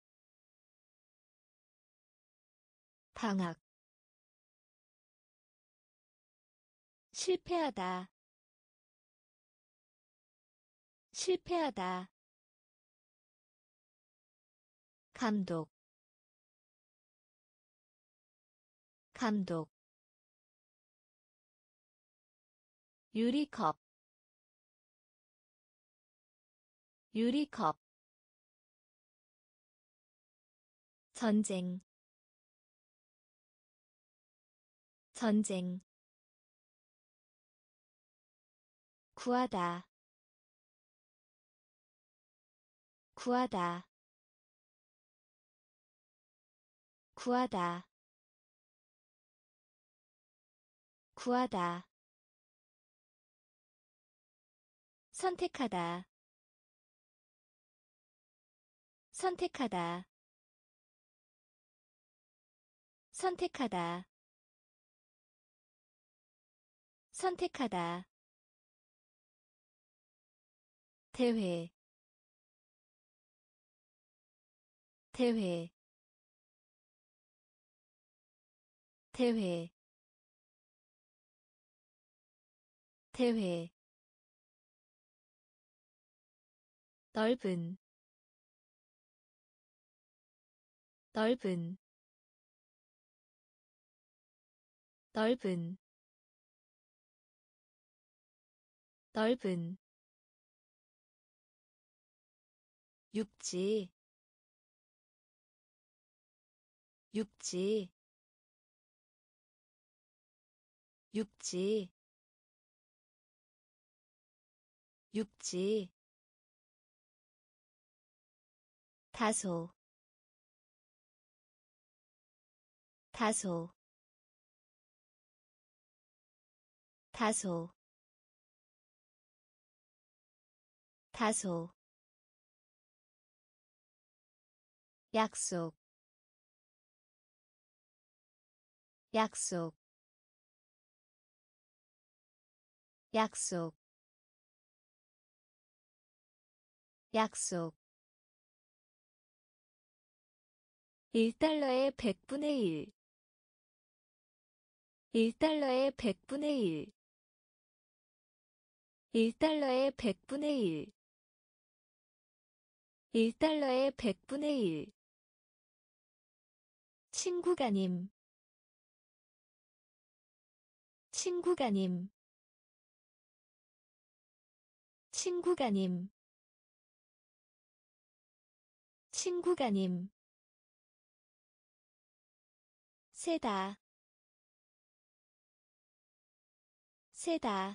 방학 실패하다 실패하다 감독 감독 유리컵 유리컵 전쟁 전쟁 구하다 구하다 구하다 구하다 선택하다 선택하다 선택하다 선택하다 대회 대회 대회 대회 넓은 넓은 넓은 넓은 육지 육지 육지 육지 다소 다소 다소 다소 약속 약속 약속 약속 일 달러의 백분의 일 일 달러의 백분의 일 일 달러의 백분의 일 일 달러의 백분의 일 친구가님 친구가님 친구가님 친구가님 세다 세다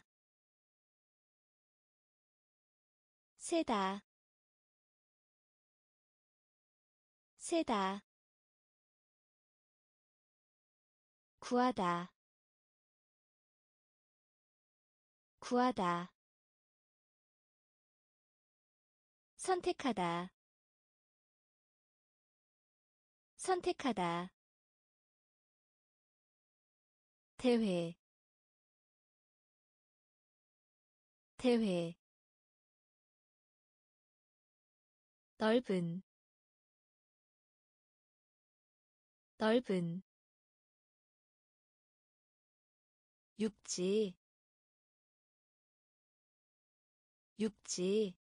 세다 세다 구하다 구하다 선택하다 선택하다 대회 대회 넓은 넓은 육지 육지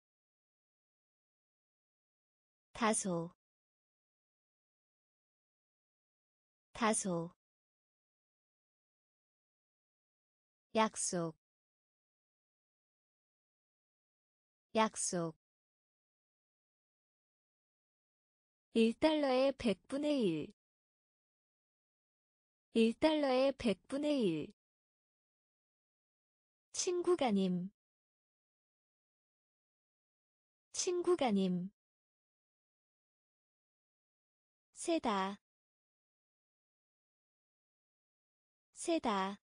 다소 다소 약속 약속 일 달러의 백분의 일 일 달러의 백분의 일 친구가님 친구가님 세다 세다